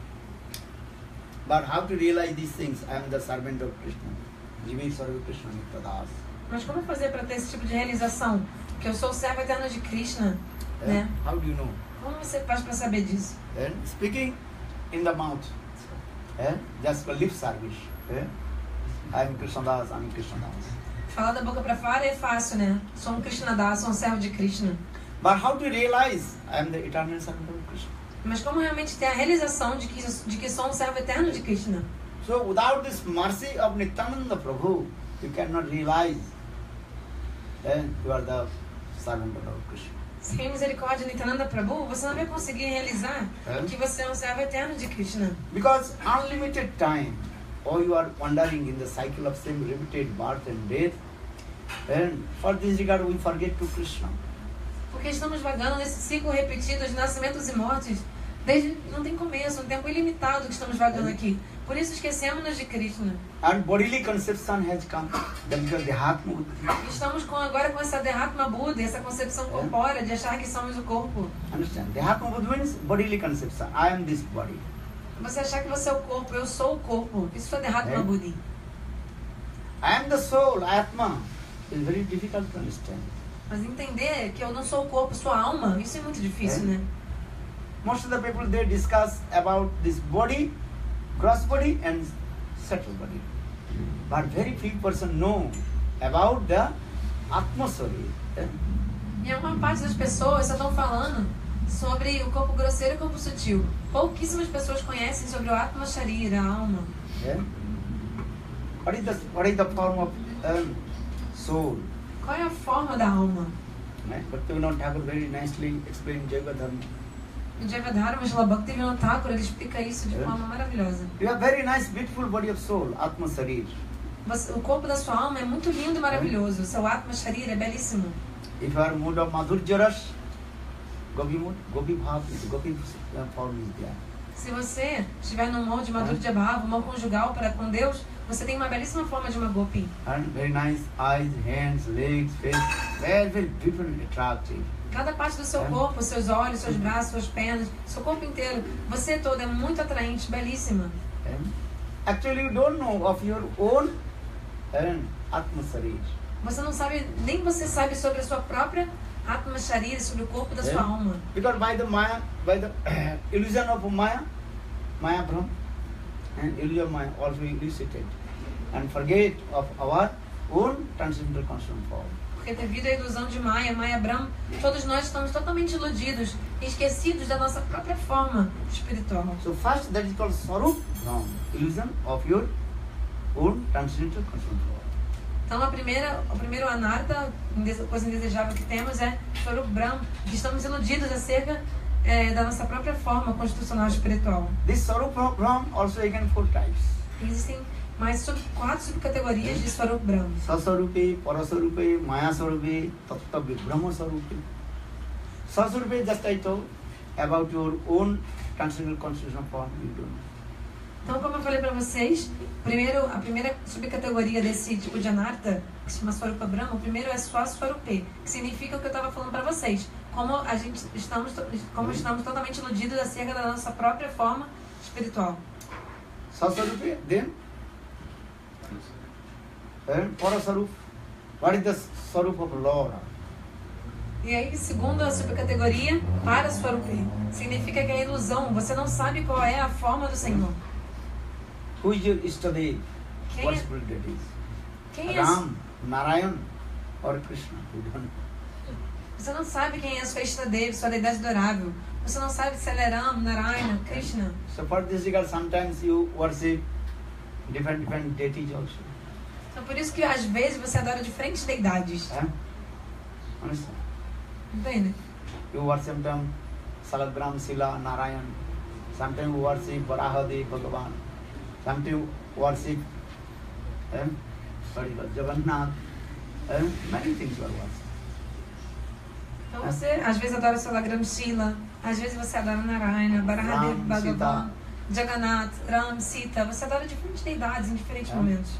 But how to realize these things? I am the servant of Krishna. Jive Sarva Krishna Nityadas. Mas como fazer para ter esse tipo de realização? Que eu sou o servo eterno de Krishna, né? How do you know? Como você faz para saber disso? Speaking in the mouth, just for lip service. I am Krishnadas, I am Krishnadas. Falar da boca para fora é fácil, né? Sou um Krishnadas, sou um servo de Krishna. But how to realize I am the eternal servant of Krishna? Mas como realmente ter a realização de que sou um servo eterno de Krishna? So without this mercy of Nityananda Prabhu, you cannot realize you are the servant of Lord Krishna. Sem a misericórdia de Nityananda Prabhu, você não vai conseguir realizar que você é um servo eterno de Krishna. Because unlimited time, or you are wandering in the cycle of same repeated birth and death, and for this regard we forget to Krishna. Porque estamos vagando nesse ciclo repetido de nascimentos e mortes, desde não tem começo, um tempo ilimitado que estamos vagando aqui. Por isso esquecemos-nos de Krishna. And bodily conception has come. That is the Dehatma Buddhi. Estamos agora com essa Dehatma Buddhi, essa concepção corpórea de achar que somos o corpo. Understand? Dehatma Buddhi means bodily conception. I am this body. Você achar que você é o corpo, eu sou o corpo. Isso é Dehatma Buddhi. I am the soul, Atma. It's very difficult to understand. Mas entender que eu não sou o corpo, sou a alma, isso é muito difícil, né? Most of the people, they discuss about this body, gross body and subtle body. But very few person know about the Atma Sari. E uma parte das pessoas só estão falando sobre o corpo grosseiro e o corpo sutil. Pouquíssimas pessoas conhecem sobre o Atma Sharira, a alma. What is the form of soul? Qual é a forma da alma? Bhaktivinoda Thakur very nicely explained Jaiva Dharma. O Jayavadharma, Srila Bhaktivinoda Thakur, ele explica isso de forma maravilhosa. You have very nice, beautiful body of soul, Atma Sarir. o corpo da sua alma é muito lindo e maravilhoso. O seu Atma Sharira é belíssimo. If you are mood of Madhurya Ras, Gopi mood, Gopi Bhav, Gopi form is there. Se você estiver num molde de Madhurya Bhava, amor conjugal para com Deus, você tem uma belíssima forma de uma Gopi. And very nice eyes, hands, legs, face, very, very beautiful and attractive. Cada parte do seu corpo, seus olhos, seus braços, suas pernas, seu corpo inteiro, você toda é muito atraente, belíssima. Actually, you don't know of your own Atma Sarir. Você não sabe, nem você sabe sobre a sua própria Atma Sharira, sobre o corpo da sua alma. Because by the Maya, by the illusion of Maya, Maya Brahma, and illusion of Maya also elicited, and forget of our own transcendental constant form. Porque devido à ilusão de Maya, Maya Brahma, todos nós estamos totalmente iludidos e esquecidos da nossa própria forma espiritual. So first that is called Sarup Brahma, illusion of your own transcendental constant form. Então, o primeiro anarta, coisa indesejável que temos é Swarup Brahma, que estamos iludidos acerca da nossa própria forma constitucional espiritual. This Swarup Brahma also again 4 types. Existem mais 4 subcategorias de Swarup Brahma. Sasarupe, Paraswarupe, Maya Swarupe, Tattva Brahma Swarupe. Sasarupe, just I told about your own transcendental constitutional form, you don't know. Então, como eu falei para vocês, a primeira subcategoria desse tipo de anarta, que se chama Swarupa Brahma, o primeiro é Swaswarupe, que significa o que eu estava falando para vocês. Como estamos totalmente iludidos acerca da nossa própria forma espiritual. Sasarupe, then Paraswarup, what is the Swarup of Lord? E aí, segundo a subcategoria, Paraswarupe, significa que é ilusão, você não sabe qual é a forma do Senhor. Who is your Ishtadev? Quem Worshipful deities? Quem é? Ram, Narayan or Krishna? You don't know. Você não sabe quem é a sua Ishtadev, sua deidade adorável. Você não sabe se ela é Ram, Narayana, Krishna. So for this regard, sometimes you worship different deities also. Então por isso que às vezes você adora diferentes deidades. Understand? Entende? You worship them, Salagram, Sila, Narayan. Sometimes you worship Varahadev, Bhagavan. Sometimes you worship Jagannath. Many things you are worshiping. Então você às vezes adora Salagram Shila, às vezes você adora Narayana, Varahadev, Bhagavan, Jagannath, Ram, Sita. Você adora diferentes deidades em diferentes momentos.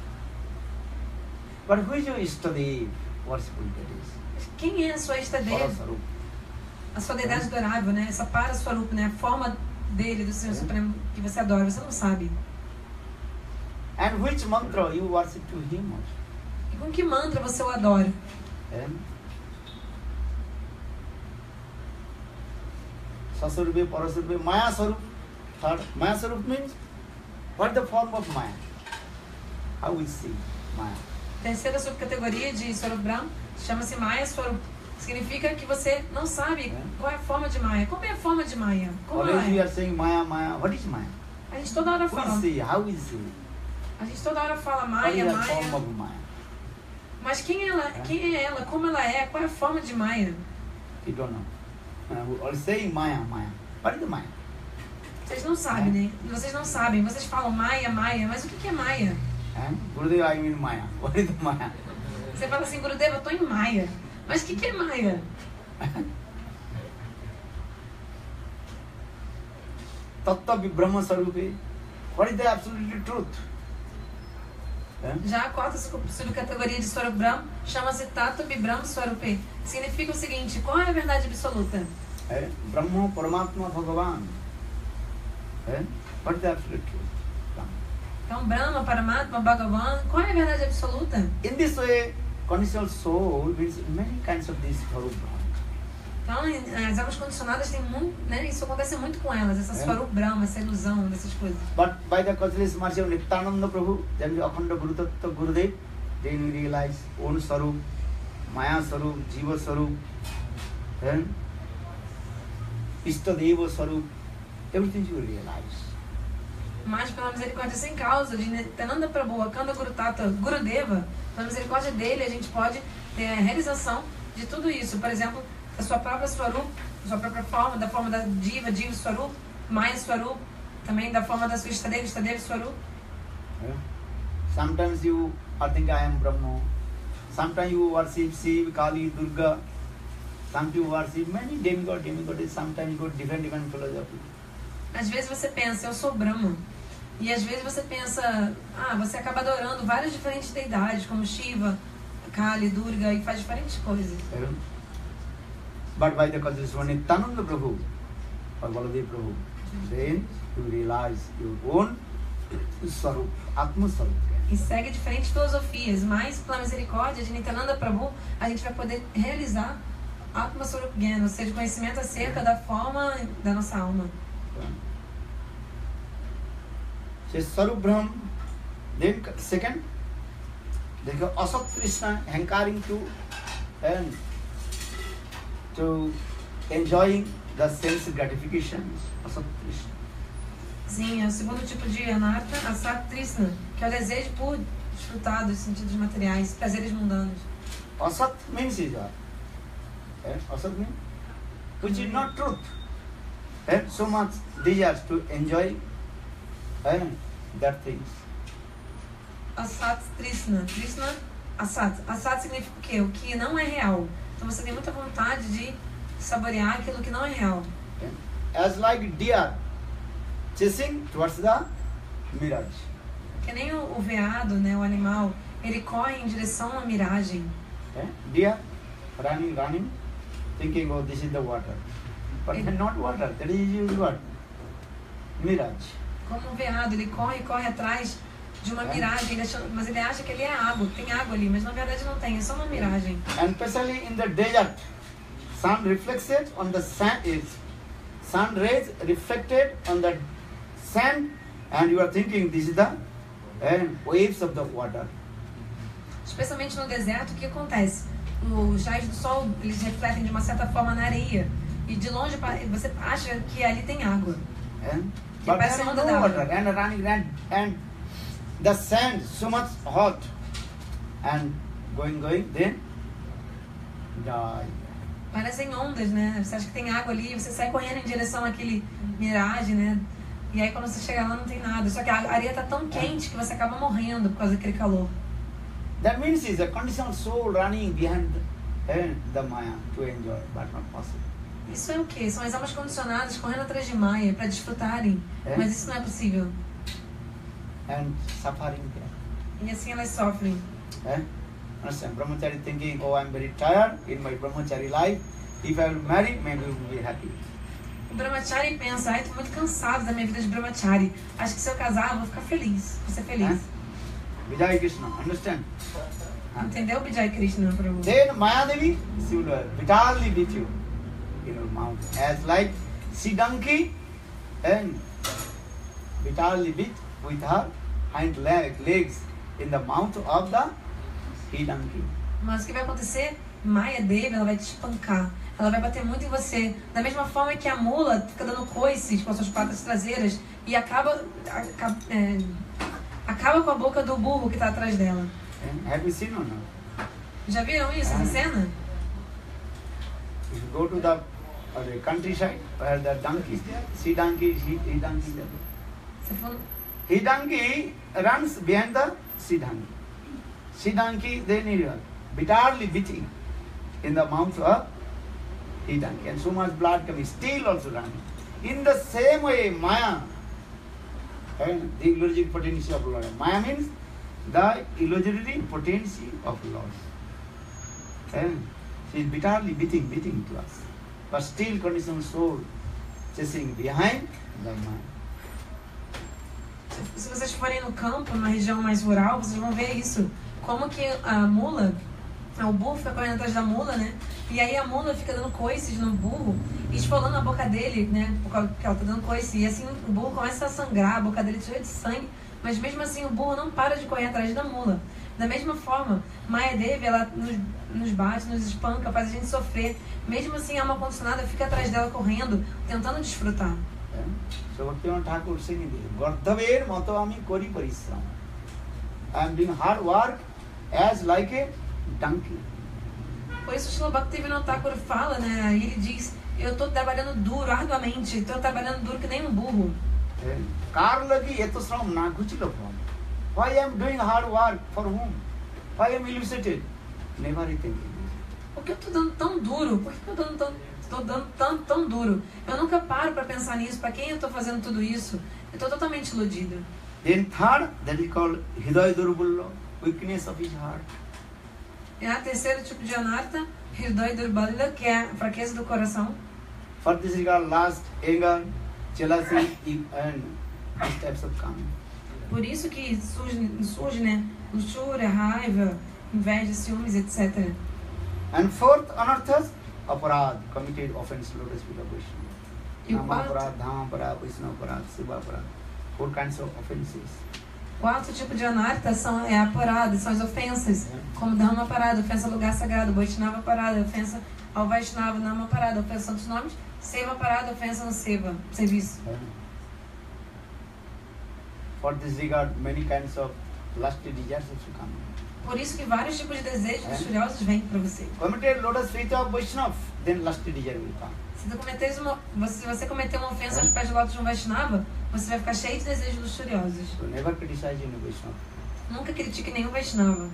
But who is your Ishtadev, worshipful deities? Quem é a sua Ishtadev? A sua deidade adorável, né? Essa Paraswarupa, né? A forma dele, do Senhor Supremo que você adora, você não sabe. And which mantra you worship to him also? E com que mantra você o adora? Sasarupe, Paraswarupe, Maya Sarup. Third, Maya Sarup means what is the form of Maya? How we see Maya? Terceira subcategoria de Swarup Brahma chama-se Maya Swarup. Significa que você não sabe qual é a forma de Maya. Como é a forma de Maya? Como ela Always we é? are saying Maya, Maya. What is Maya? A gente toda hora Who fala. is she? How is she? A gente toda hora fala What is Maya, the form Maya. of Maya? Mas quem é ela? Como ela é? Qual é a forma de Maya? You don't know. We all saying Maya, Maya. What is the Maya? Vocês não sabem, né? Vocês não sabem. Vocês falam Maya, Maya. Mas o que é Maya? Gurudeva, I mean Maya. What is the Maya? Você fala assim, Gurudeva, eu tô em Maya. Mas o que é Maya? Tattva Brahma Sarupe. What is the absolute truth? Já a quarta subcategoria de Swarup Brahma chama-se Tattva Brahma Swarupe. Significa o seguinte, qual é a verdade absoluta? Brahma, Paramatma, Bhagavan. What is the absolute truth? Então, Brahma, Paramatma, Bhagavan, qual é a verdade absoluta? In this way, conditional soul means many kinds of these Swarup Brahma. Então, as almas condicionadas têm muito, né? Isso acontece muito com elas, essa Swarup Brahma, essa ilusão dessas coisas. But by the causeless mercy of Nityananda Prabhu, then the Akhanda Guru Tattva Gurudev, then we realize own Swarup, Maya Swarup, Jiva Swarup, then Ishtadeva Swarup, everything you realize. Mas pela misericórdia sem causa de Nityananda Prabhu, Akhanda Guru Tattva Gurudeva, pela misericórdia dele, a gente pode ter a realização de tudo isso. Por exemplo, a sua própria Swarup, a sua própria forma, da forma da Jiva, Jiva Swarup, Maya Swarup, também da forma da sua Istadeva, Istadeva Swarup. Sometimes you are thinking I am Brahma. Sometimes you worship Shiva, Kali, Durga. Sometimes you worship many demigods. Sometimes you go different philosophy. Às vezes você pensa, eu sou Brahma. E às vezes você pensa, você acaba adorando várias diferentes deidades, como Shiva, Kali, Durga, e faz diferentes coisas. But by the cause of Nityananda Prabhu or Baladev Prabhu, then you realize your own Swarup, Atma Swarup. E segue diferentes filosofias, mas pela misericórdia de Nityananda Prabhu, a gente vai poder realizar Atma Swarup Gyan, ou seja, conhecimento acerca da forma da nossa alma. So Swarup Brahm, then second, देखो असत Krishna hankering to enjoying the sense gratifications, asat krishna. Sim, é o segundo tipo de anartha, asat trishna, que é o desejo por desfrutar dos sentidos materiais, prazeres mundanos. Asat means is what? Asat means which is not truth. So much desires to enjoy that things. Asat trishna, trishna, asat. Asat significa o quê? O que não é real. Então você tem muita vontade de saborear aquilo que não é real. As like deer chasing towards the mirage. Que nem o veado, né, o animal, ele corre em direção à miragem. Deer running, thinking, oh, this is the water. But not water, that is what? Mirage. Como um veado, ele corre atrás de uma miragem, mas ele acha que ele é água, tem água ali, mas na verdade não tem, é só uma miragem. And especially in the desert, sun reflected on the sand, sun rays reflected on the sand, and you are thinking this is the waves of the water. Especialmente no deserto, o que acontece? Os raios do sol, eles refletem de uma certa forma na areia, e de longe você acha que ali tem água. But there is no water, and running, and the sand so much hot, and going, then die. Parecem ondas, né? Você acha que tem água ali, você sai correndo em direção àquele miragem, né? E aí quando você chega lá não tem nada. Só que a areia está tão quente que você acaba morrendo por causa daquele calor. That means it's a conditioned soul running behind the Maya to enjoy, but not possible. Isso é o quê? São as almas condicionadas correndo atrás de Maya para desfrutarem. Mas isso não é possível. And suffering. E assim elas sofrem. Understand? Brahmachari thinking, oh, I'm very tired in my brahmachari life. If I will marry, maybe we will be happy. O brahmachari pensa, estou muito cansado da minha vida de brahmachari. Acho que se eu casar, eu vou ficar feliz. Vou ser feliz. Vijay Krishna, understand? Entendeu, Vijay Krishna, Prabhu? Then Mayadevi, she will vitalely beat you in your mouth. As like Siddhanki and vitalely beat with her hind legs in the mouth of the Siddhanki. Mas o que vai acontecer? Maya Devi, ela vai te espancar. Ela vai bater muito em você. Da mesma forma que a mula fica dando coices com as suas patas traseiras e acaba com a boca do burro que está atrás dela. Have you seen or not? Já viram isso, essa cena? If you go to the countryside where the donkey is there, Siddhanki is there. Siddhanki runs behind the Siddhanki. Siddhanki then is bitterly beating in the mouth of Siddhanki, and so much blood coming, still also running. In the same way, Maya, the illusory potency of Lord. Maya means the illusory potency of Lord. She is bitterly beating to us, but still conditioned soul chasing behind the Maya. Se vocês forem no campo, numa região mais rural, vocês vão ver isso. Como que a mula, o burro fica correndo atrás da mula, né? E aí a mula fica dando coices no burro e esfolando a boca dele, né? Porque ela tá dando coice. E assim o burro começa a sangrar, a boca dele cheia de sangue. Mas mesmo assim o burro não para de correr atrás da mula. Da mesma forma, Maya Devi, ela nos bate, nos espanca, faz a gente sofrer. Mesmo assim a alma condicionada fica atrás dela correndo, tentando desfrutar. So Bhaktivinoda Thakur saying this, Gardhaver matavami kori parisram. I am doing hard work as like a donkey. Por isso o Srila Bhaktivinoda Thakur fala, né? E ele diz, eu estou trabalhando duro, arduamente, estou trabalhando duro que nem um burro. Karlagi etosram naguchilapam. Why I am doing hard work? For whom? Why I am illustrated? Never thinking. Por que eu tô dando tão duro? Por que eu tô dando tão duro? Eu nunca paro para pensar nisso. Para quem eu tô fazendo tudo isso? Eu tô totalmente iludido. Then third, that is called Hridaya Durbulla, weakness of his heart. E a terceiro tipo de anarta, Hridaya Durbala, que é a fraqueza do coração. For this regard, lust, anger, jealousy, and these types of karma. Por isso que surge, né, luxúria, raiva, inveja, ciúmes, etc. And fourth, anarthas, aparad, committed offense, lotus feet of Vaishnava. E o Nama quarto, aparad, Dhama aparad, Vaishnava aparad, Siva aparad. 4 kinds of offenses. quarto tipo de anarta é a parada, são as ofensas, como Dhamma parada, ofensa ao lugar sagrado, Vaishnava parada, ofensa ao Vaishnava, Nama parada, ofensa aos santos nomes, Seva parada, ofensa no Seva, serviço. For this regard, many kinds of lusty desires also come. Por isso que vários tipos de desejos luxuriosos vêm para você. Committed lotus feet of Vaishnava, then lusty desire will come. Se você cometer uma ofensa aos pés de lótus de um Vaishnava, você vai ficar cheio de desejos luxuriosos. So never criticize any Vaishnava. Nunca critique nenhum Vaishnava.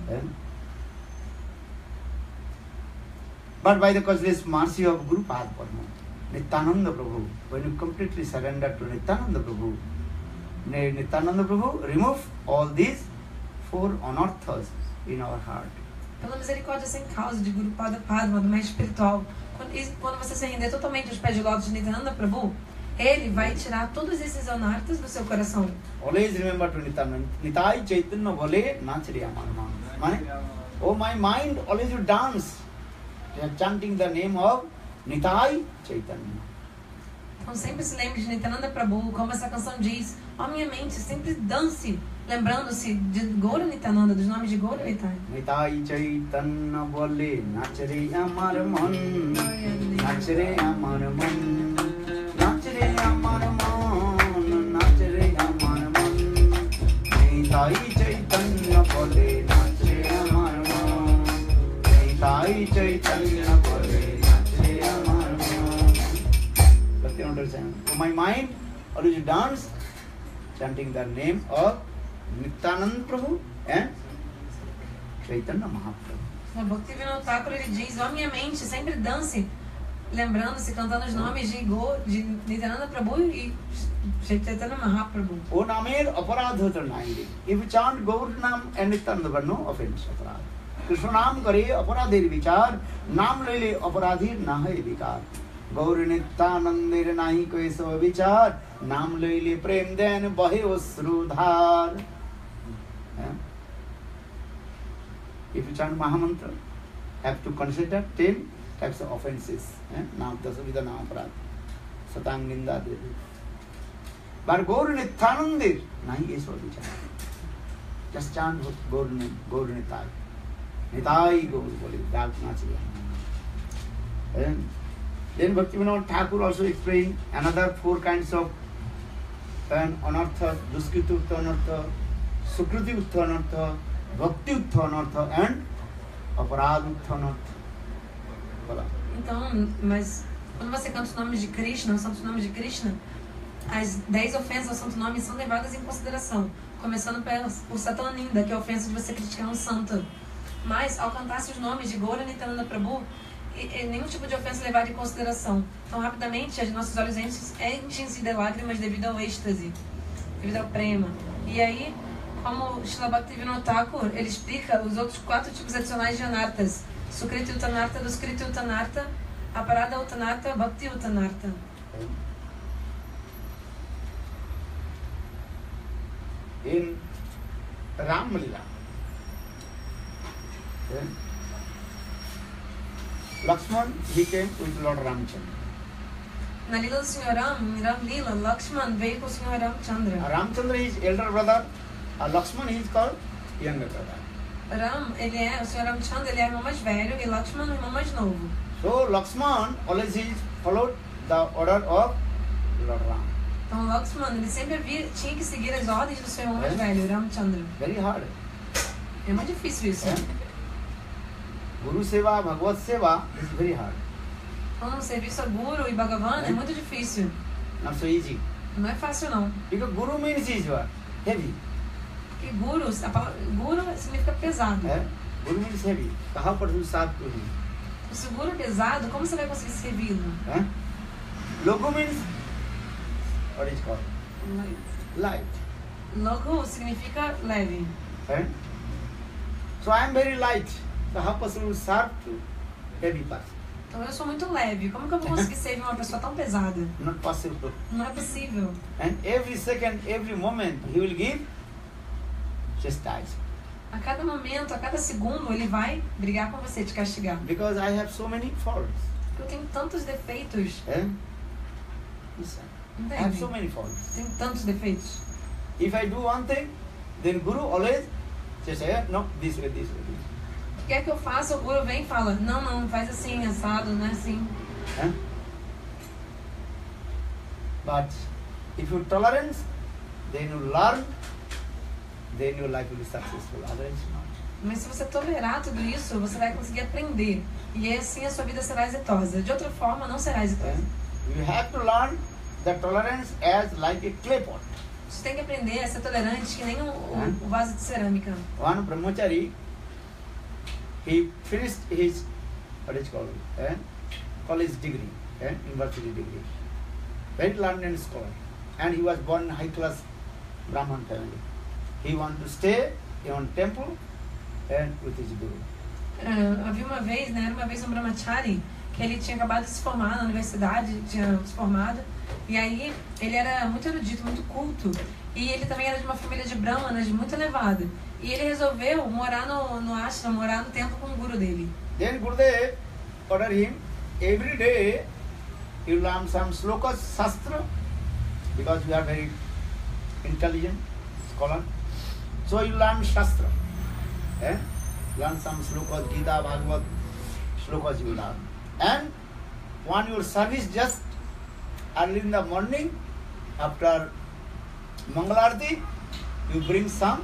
But by the causeless mercy of Guru Pad Padma, Nityananda Prabhu, when you completely surrender to Nityananda Prabhu, Nityananda Prabhu remove all these 4 anarthas in our heart. Pela misericórdia sem causa de Guru Pada Padma, do mestre espiritual, quando você se render totalmente aos pés de lótus de Nityananda Prabhu, ele vai tirar todos esses anartas do seu coração. Always remember to Nityananda, Nitai Chaitanya Bhale Nachari Amar. Oh, my mind, always you dance. You are chanting the name of Nitai Chaitanya. Então sempre se lembre de Nityananda Prabhu, como essa canção diz. Ó, minha mente, sempre dance, lembrando-se de Gaura Nityananda, dos nomes de Gaura Nityananda. Nitai Chaitanya Bhale Nachari Amar Man. Nachare Amar Man. Nachare Amar Man. Nachare Amar Man. Nitai Chaitanya Bhale Nachare Amar Man. Nitai Chaitanya Bhale Nachare Amar Man. But you understand? So my mind always dance, chanting the name of Nityananda Prabhu and Chaitanya Mahaprabhu. O Bhaktivinoda Thakur, ele diz, ó, minha mente, sempre dance, lembrando-se, cantando os nomes de Nityananda Prabhu e Chaitanya Mahaprabhu. O namer aparadhata nahi. If you chant Gaur Nam and Nityananda, but no offense, aparad. Krishna Nam kare aparadhir vichar, Nam lele aparadhir nahi vikar. Gaur Nityanandir nahi koi so vichar, Nam lele prem den bahe osrudhar. If you chant Mahamantra, have to consider 10 types of offenses. Nam tasavida nam aparad. Satang ninda devi. But Gaur Nityanandir nahi eso vichar. Just chant Gaur Nitai. Nitai Gaur bole, Dag Nachari. Then Bhaktivinoda Thakur also explained another 4 kinds of anartha, Duskriti Uttanartha, Sukriti Uttanartha, Bhakti Uttanartha and Aparad Uttanartha. Então, mas quando você canta os nomes de Krishna, os santos nomes de Krishna, as 10 ofensas ao santo nome são levadas em consideração, começando por Sataninda, que é a ofensa de você criticar um santo. Mas, ao cantar-se os nomes de Gaura Nityananda Prabhu, nenhum tipo de ofensa é levado em consideração. Então, rapidamente, os nossos olhos enchem-se de lágrimas devido ao êxtase, devido ao prema. E aí, como Srila Bhaktivinoda Thakur, ele explica os outros 4 tipos adicionais de anartas. Sukriti Uttanartha, Duskriti Uttanartha, Aparada Uttanartha, Bhakti Uttanartha. In Ram Lila, Lakshman, he came with Lord Ramchandra. Na Lila do Senhor Ram Lila, Lakshman veio com o Senhor Ramchandra. Ramchandra is elder brother, Lakshman is called younger brother. O Senhor Ramchandra, ele é o irmão mais velho e Lakshman o irmão mais novo. So Lakshman always he followed the order of Lord Ram. Então Lakshman, ele sempre tinha que seguir as ordens do seu irmão mais velho, Ramchandra. Very hard. É muito difícil isso. Guru Seva, Bhagavad Seva is very hard. Então, o serviço a Guru e Bhagavan é muito difícil. Not so easy. Não é fácil, não. Because Guru means is what? Heavy. Porque guru, a palavra guru significa pesado. Guru means heavy. How person serve to him? Se o guru é pesado, como você vai conseguir servi-lo? Logu means, what is called? Light. Logu significa leve. So I am very light. So how person will serve to heavy person? Então eu sou muito leve. Como que eu vou conseguir servir uma pessoa tão pesada? Not possible. Não é possível. And every second, every moment, he will give chastise. A cada momento, a cada segundo, ele vai brigar com você, te castigar. Because I have so many faults. Porque eu tenho tantos defeitos. Listen. Entende? I have so many faults. Tenho tantos defeitos. If I do one thing, then Guru always says, no, this way, this way, this way. O que quer que eu faça, o guru vem e fala, não, faz assim, assado, não é assim. But if you tolerance, then you learn, then your life will be successful. Otherwise not. Mas se você tolerar tudo isso, você vai conseguir aprender. E aí, assim a sua vida será exitosa. De outra forma, não será exitosa. You have to learn the tolerance as like a clay pot. Você tem que aprender a ser tolerante que nem o vaso de cerâmica. One brahmachari, he finished his, what is called, college degree, university degree. Very learned scholar. And he was born in high class Brahman family. He wanted to stay in one temple and with his guru. Havia uma vez, né, era uma vez um brahmachari, que ele tinha acabado de se formar na universidade, tinha se formado, e aí ele era muito erudito, muito culto, e ele também era de uma família de brahmanas muito elevada. E ele resolveu morar no ashram, morar no templo com o guru dele. Then Gurudev ordered him, every day you learn some slokas, shastra, because you are very intelligent scholar. So you learn shastra. Learn some slokas, Gita, Bhagavad, slokas you learn. And when your service just early in the morning, after Mangalarti, you bring some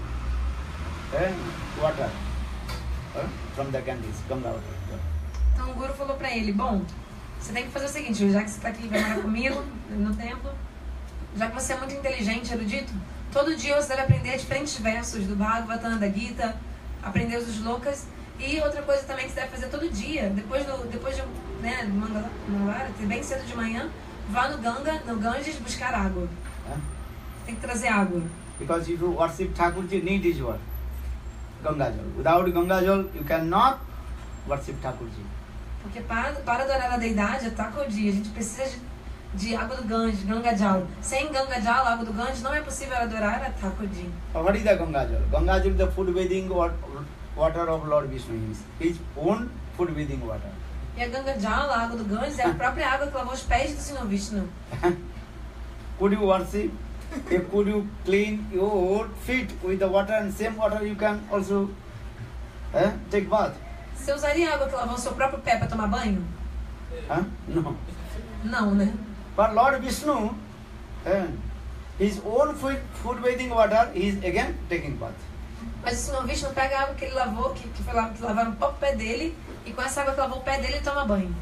water from the Ganges, Ganga water. Então o guru falou pra ele, bom, você tem que fazer o seguinte, já que você está aqui, vai morar comigo no templo, já que você é muito inteligente, erudito, todo dia você deve aprender diferentes versos do Bhagavatam, da Gita, aprender os slokas. E outra coisa também que você deve fazer todo dia, depois de Mangalarati, bem cedo de manhã, vá no Ganges buscar água. Tem que trazer água. Because if you worship Thakurji, need is what? Ganga Jal. Without Ganga Jal, you cannot worship Thakurji. Porque para adorar a deidade, a Thakurji, a gente precisa de água do Ganges, Ganga Jal. Sem Ganga Jal, água do Ganges, não é possível adorar a Thakurji. What is the Ganga Jal? Ganga Jal is the food bathing water of Lord Vishnu, his own food bathing water. E a Ganga Jal, a água do Ganges, é a própria água que lavou os pés do Senhor Vishnu. Could you worship? Could you clean your feet with the water, and same water you can also take bath? Você usaria a água que lavou o seu próprio pé para tomar banho? No. Não, né? But Lord Vishnu, his own food bathing water, he is again taking bath. Mas o Senhor Vishnu pega a água que ele lavou, que lavaram o próprio pé dele, e com essa água que lavou o pé dele, ele toma banho.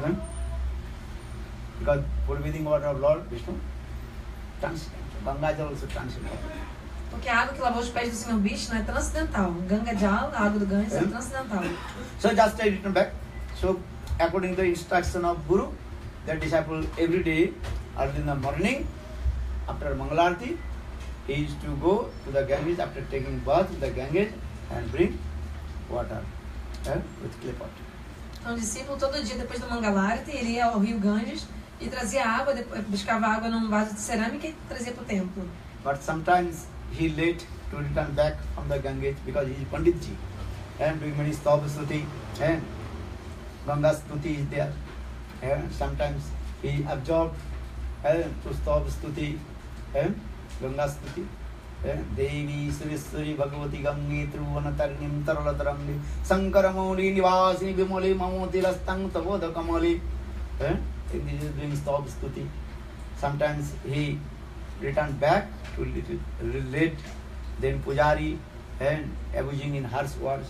Because food bathing water of Lord Vishnu, transcendental. Ganga Jal also transcendental. Porque a água que lavou os pés do Senhor Vishnu é transcendental. Ganga Jal, a água do Ganges, é transcendental. So just I return back. So according to the instruction of Guru, the disciple every day, early in the morning, after Mangalarti, he used to go to the Ganges after taking bath in the Ganges and bring water with clay pot. Então o discípulo todo dia depois do Mangalarti, ele ia ao rio Ganges e trazia água, buscava água num vaso de cerâmica e trazia para o templo. But sometimes he late to return back from the Ganges because he is Panditji and doing many Stava Stuti and Ganga Stuti is there. And sometimes he absorbed to Stava Stuti and Ganga Stuti. Devi Surishwari Bhagavati Gange Truvanatarnim Taralataramni Sankaramoni Nivasini Bimoli Mamoti Rastang Tavoda Kamali. This is doing Stava Stuti. Sometimes he returned back to relate, then Pujari and abusing in harsh words.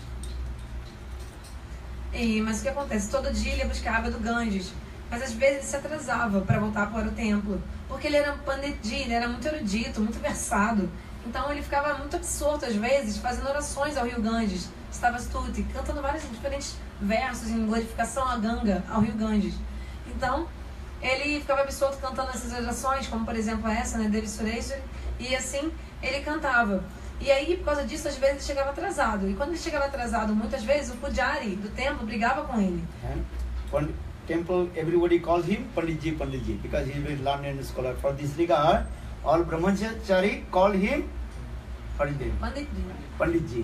Mas o que acontece? Todo dia ele ia buscar água do Ganges, mas às vezes ele se atrasava para voltar para o templo, porque ele era um panditji, ele era muito erudito, muito versado, Então ele ficava muito absorto às vezes, fazendo orações ao rio Ganges, estava Stuti, cantando vários diferentes versos em glorificação à Ganga, ao rio Ganges. Então ele ficava absorto cantando essas orações, como por exemplo essa, né, Devi Sureshwari, e assim ele cantava. E aí, por causa disso, às vezes ele chegava atrasado. E quando ele chegava atrasado, muitas vezes o pujari do templo brigava com ele. And temple, everybody calls him Panditji, Panditji, because he is very learned scholar. For this regard, all brahmachari call him Panditji, Panditji.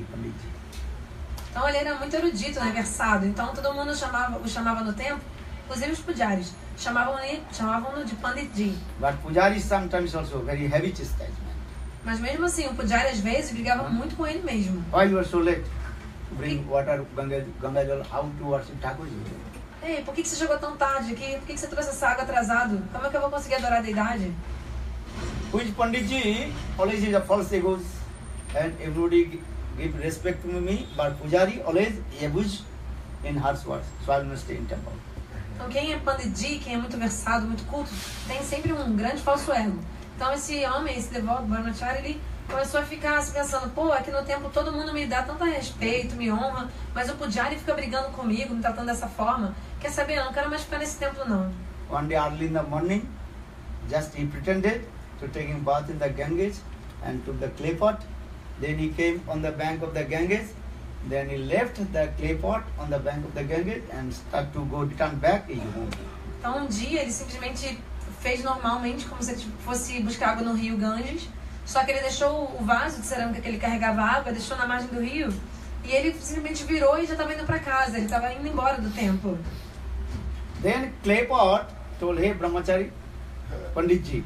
Então ele era muito erudito, né, versado. Então todo mundo o chamava no templo, inclusive os pujaris, chamavam-no de Panditji. But pujari sometimes also very heavy chastisement. Mas mesmo assim, o pujari às vezes brigava muito com ele mesmo. Why you are so late to bring water, Ganga Jal out to worship Thakurji? Ei, por que você chegou tão tarde aqui? Por que você trouxe essa água atrasado? Como é que eu vou conseguir adorar a deidade? Which Panditji always is a false ego, and everybody give respect to me, but pujari always abuse in harsh words, so I will not stay in temple. Então quem é Panditji, quem é muito versado, muito culto, tem sempre um grande falso ego. Então esse homem, esse devoto, Brahmachari, ele começou a ficar se pensando, pô, aqui no templo todo mundo me dá tanto respeito, me honra, mas o pujari fica brigando comigo, me tratando dessa forma. Quer saber, eu não quero mais ficar nesse templo não. One day early in the morning, just he pretended to take him bath in the Ganges and took the clay pot. Then he came on the bank of the Ganges. Then he left the clay pot on the bank of the Ganges and started to go return back his home. Então um dia ele simplesmente fez normalmente como se ele fosse buscar água no rio Ganges, só que ele deixou o vaso de cerâmica que ele carregava água, deixou na margem do rio e ele simplesmente virou e já estava indo para casa, ele estava indo embora do templo. Then clay pot told, hey Brahmachari, Panditji,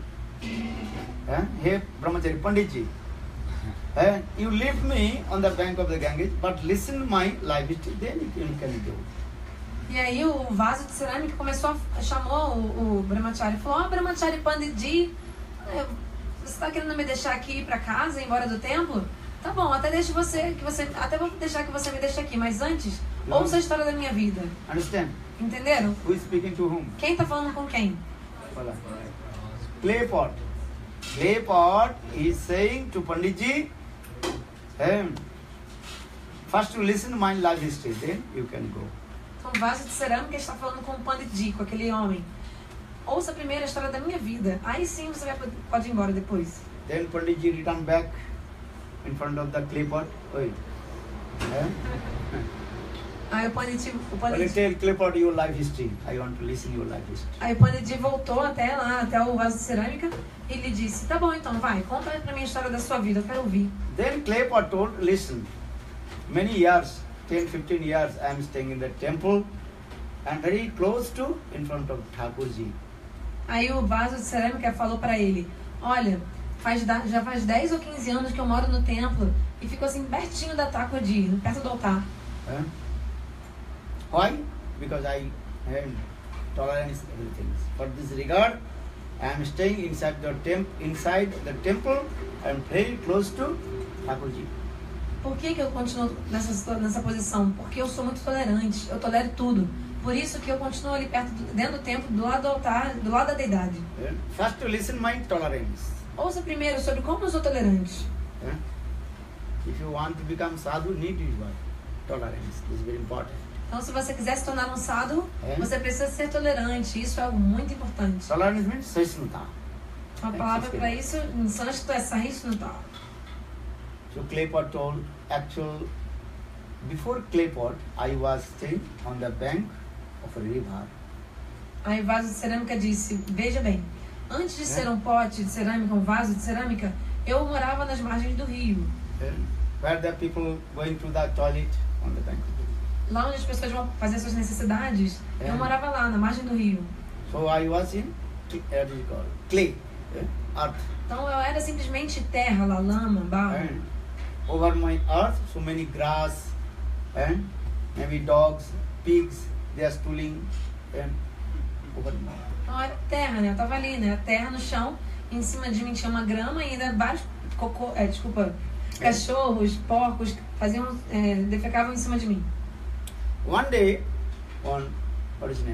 hey Brahmachari, Panditji, you leave me on the bank of the Ganges, but listen my life history, then you can go. E aí o vaso de cerâmica chamou o Brahmachari e falou, Brahmachari Panditji, você está querendo me deixar aqui ir para casa, ir embora do templo? Tá bom, até vou deixar que você me deixe aqui, mas antes, ouça a história da minha vida. Understand? Entenderam? Who is speaking to whom? Quem está falando com quem? Clay pot. Clay pot is saying to Panditji, first you listen to my life history, then you can go. Então o vaso de cerâmica está falando com o Panditji, com aquele homem. Ouça primeiro a história da minha vida, aí sim você pode ir embora depois. Then Panditji returned back in front of the clay pot. Aí o Panditji tell clay pot your life history. I want to listen your life history. Aí o Panditji voltou até o vaso de cerâmica e lhe disse, tá bom então, vai, conta pra mim a história da sua vida, eu quero ouvir. Then clay pot told, listen, many years, 10, 15 years I am staying in the temple and very close to in front of Thakurji. Aí o vaso de cerâmica falou para ele, olha, já faz 10 ou 15 anos que eu moro no templo e fico assim pertinho da Thakurji, perto do altar. Why? Because I have tolerance everything. For this regard, I am staying inside the temple and very close to Thakurji. Por que eu continuo nessa posição? Porque eu sou muito tolerante, eu tolero tudo. Por isso que eu continuo ali dentro do templo, do lado do altar, do lado da deidade. First to listen my tolerance. Ouça primeiro sobre como eu sou tolerante. If you want to become sadhu, need your tolerance. This is very important. Então, se você quiser se tornar um sadhu, você precisa ser tolerante. Isso é algo muito importante. Tolerance means sahisnuta. Uma palavra para isso em sânscrito é sahisnuta. So clay pot told, before clay pot, I was staying on the bank of a river. Aí o vaso de cerâmica disse, veja bem, antes de ser um pote de cerâmica, um vaso de cerâmica, eu morava nas margens do rio. Where the people going to the toilet on the bank. Lá onde as pessoas vão fazer suas necessidades, eu morava lá, na margem do rio. So I was in clay, earth. Então eu era simplesmente terra, lá, lama, barro. Over my earth, so many grass and maybe dogs, pigs, they are stooling and over me. Então era terra, né? Eu tava ali, né? A terra no chão, e em cima de mim tinha uma grama e ainda vários cachorros, porcos, defecavam em cima de mim. One day, what is his name?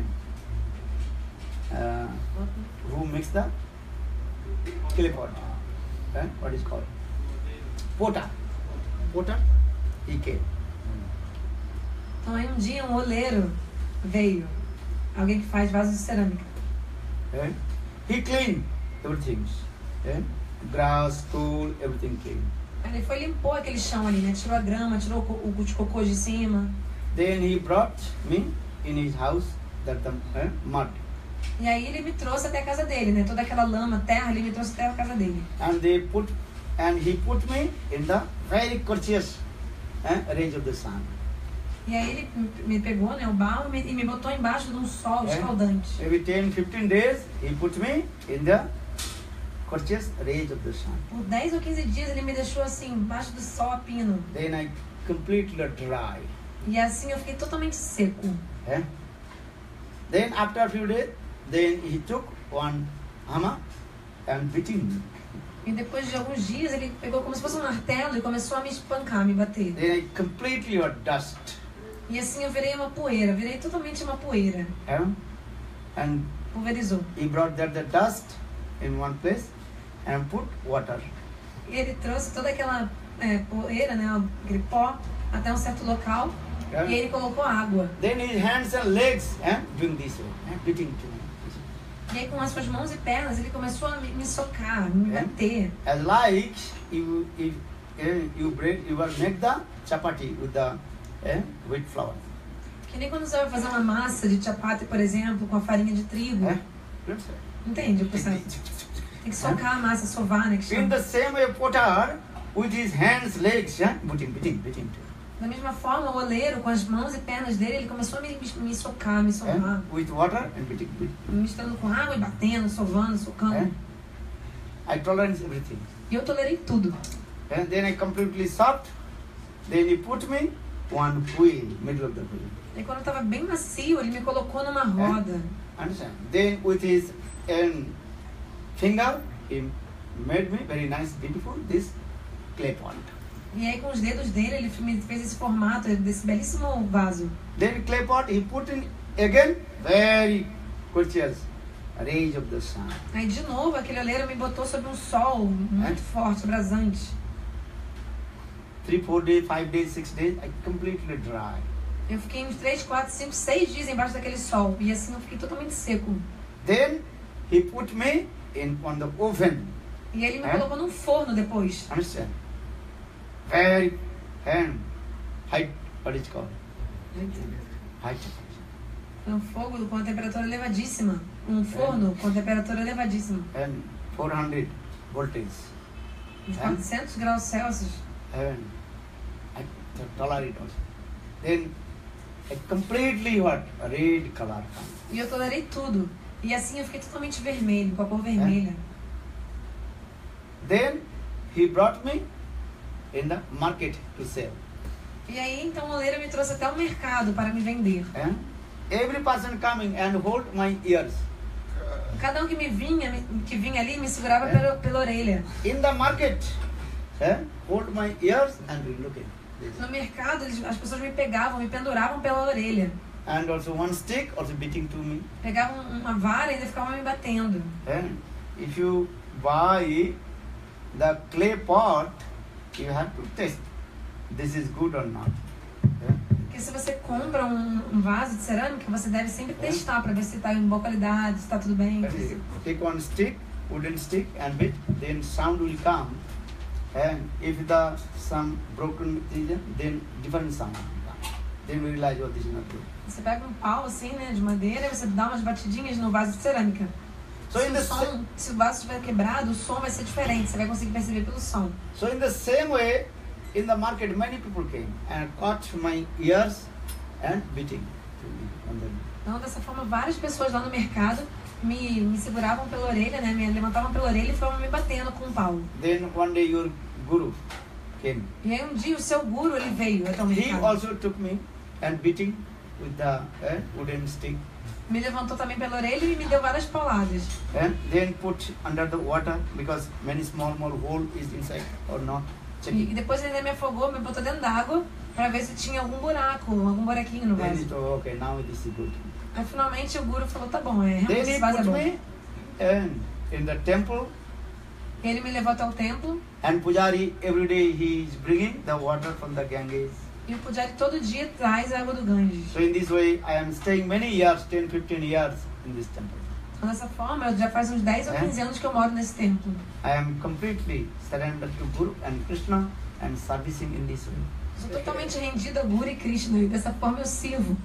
Who makes the clay pot? What is called? Potter. Potter, he came. Então aí um dia um oleiro veio. Alguém que faz vasos de cerâmica. And he cleaned everything. And grass, stool, everything came. Ele foi e limpou aquele chão ali, né? Tirou a grama, tirou o de cocô de cima. Then he brought me in his house, that the mud. E aí ele me trouxe até a casa dele, né? Toda aquela lama, terra, ele me trouxe até a casa dele. And he put me in the very courteous rays of the sun. E aí ele me pegou, né, o barro e me botou embaixo de um sol escaldante. Every 10, 15 days, he put me in the courteous rays of the sun. Por 10 ou 15 dias ele me deixou assim, embaixo do sol a pino. Then I completely dry. E assim eu fiquei totalmente seco. Then after a few days, then he took one hammer and beating me. E depois de alguns dias ele pegou como se fosse um martelo e começou a me espancar, me bater. Then I completely dust. E assim eu virei uma poeira, virei totalmente uma poeira. And Pulverizou. he brought the dust in one place and put water. E ele trouxe toda aquela poeira, né, aquele pó, até um certo local. E aí ele colocou água. Then his hands and legs doing this way, beating to me. E aí com as suas mãos e pernas ele começou a me socar, me bater. As like you make the chapati with the wheat flour. Que nem quando você vai fazer uma massa de chapati, por exemplo, com a farinha de trigo. Entende o processo? Tem que socar a massa, sovar, né? Que In chama. the same way, Potter with his hands, legs, beating. Da mesma forma, o oleiro, com as mãos e pernas dele, ele começou a me socar, me sovar. With water and beating. Misturando com água e batendo, sovando, socando. I tolerate everything. E eu tolerei tudo. And then I completely soft. Then he put me one wheel, middle of the wheel. E quando eu estava bem macio, ele me colocou numa roda. Understand? Then with his finger, he made me very nice, beautiful, this clay pot. E aí com os dedos dele, ele me fez esse formato desse belíssimo vaso. Then clay pot, he put in again, very courteous, rays of the sun. Aí de novo, aquele oleiro me botou sob um sol muito forte, abrasante. 3, 4 days, 5 days, 6 days, I completely dry. Eu fiquei uns 3, 4, 5, 6 dias embaixo daquele sol. E assim eu fiquei totalmente seco. Then he put me on the oven. E ele me colocou num forno depois. Understand? Very high, what is called? High temperature. Um fogo com a temperatura elevadíssima. Um forno com a temperatura elevadíssima. And 400 voltage. De 400 graus Celsius. And I tolerate also. Then I completely red color. E eu tolerei tudo. E assim eu fiquei totalmente vermelho, com a cor vermelha. Then he brought me in the market to sell. E aí então o oleiro me trouxe até o mercado para me vender. Every person coming and hold my ears. Cada um que vinha ali me segurava pela orelha. In the market, hold my ears and look at this. No mercado, as pessoas me pegavam, me penduravam pela orelha. And also one stick also beating to me. Pegavam uma vara e ainda ficavam me batendo. If you buy the clay pot, you have to test this is good or not. Porque se você compra um vaso de cerâmica, você deve sempre testar para ver se está em boa qualidade, se está tudo bem. Take one stick, wooden stick, and beat, then sound will come. And if some broken thing, then different sound will come. Then we realize, oh, this is not good. Você pega um pau assim, né, de madeira, e você dá umas batidinhas no vaso de cerâmica. Se o vaso estiver quebrado, o som vai ser diferente, você vai conseguir perceber pelo som. So in the same way, in the market, many people came and caught my ears and beating to me. Então, dessa forma, várias pessoas lá no mercado me seguravam pela orelha, né, me levantavam pela orelha e foram me batendo com um pau. Then one day your guru came. E aí um dia o seu guru, ele veio até o mercado. He also took me and beating with the wooden stick. Me levantou também pela orelha e me deu várias pauladas. And then put under the water because many small hole is inside or not. E depois ele me afogou, me botou dentro d'água para ver se tinha algum buraquinho no vaso. Okay, now this is good. Aí finalmente o guru falou, tá bom, realmente Then esse he vaso é put bom. me in the temple. Ele me levou até o templo. And Pujari, every day he is bringing the water from the Ganges. E o Pujari todo dia traz a água do Ganges. So in this way, I am staying many years, 10, 15 years in this temple. Então, dessa forma, já faz uns 10 ou 15 anos que eu moro nesse templo. I am completely surrendered to Guru and Krishna and servicing in this way. Sou totalmente rendido a Guru e Krishna e dessa forma eu sirvo.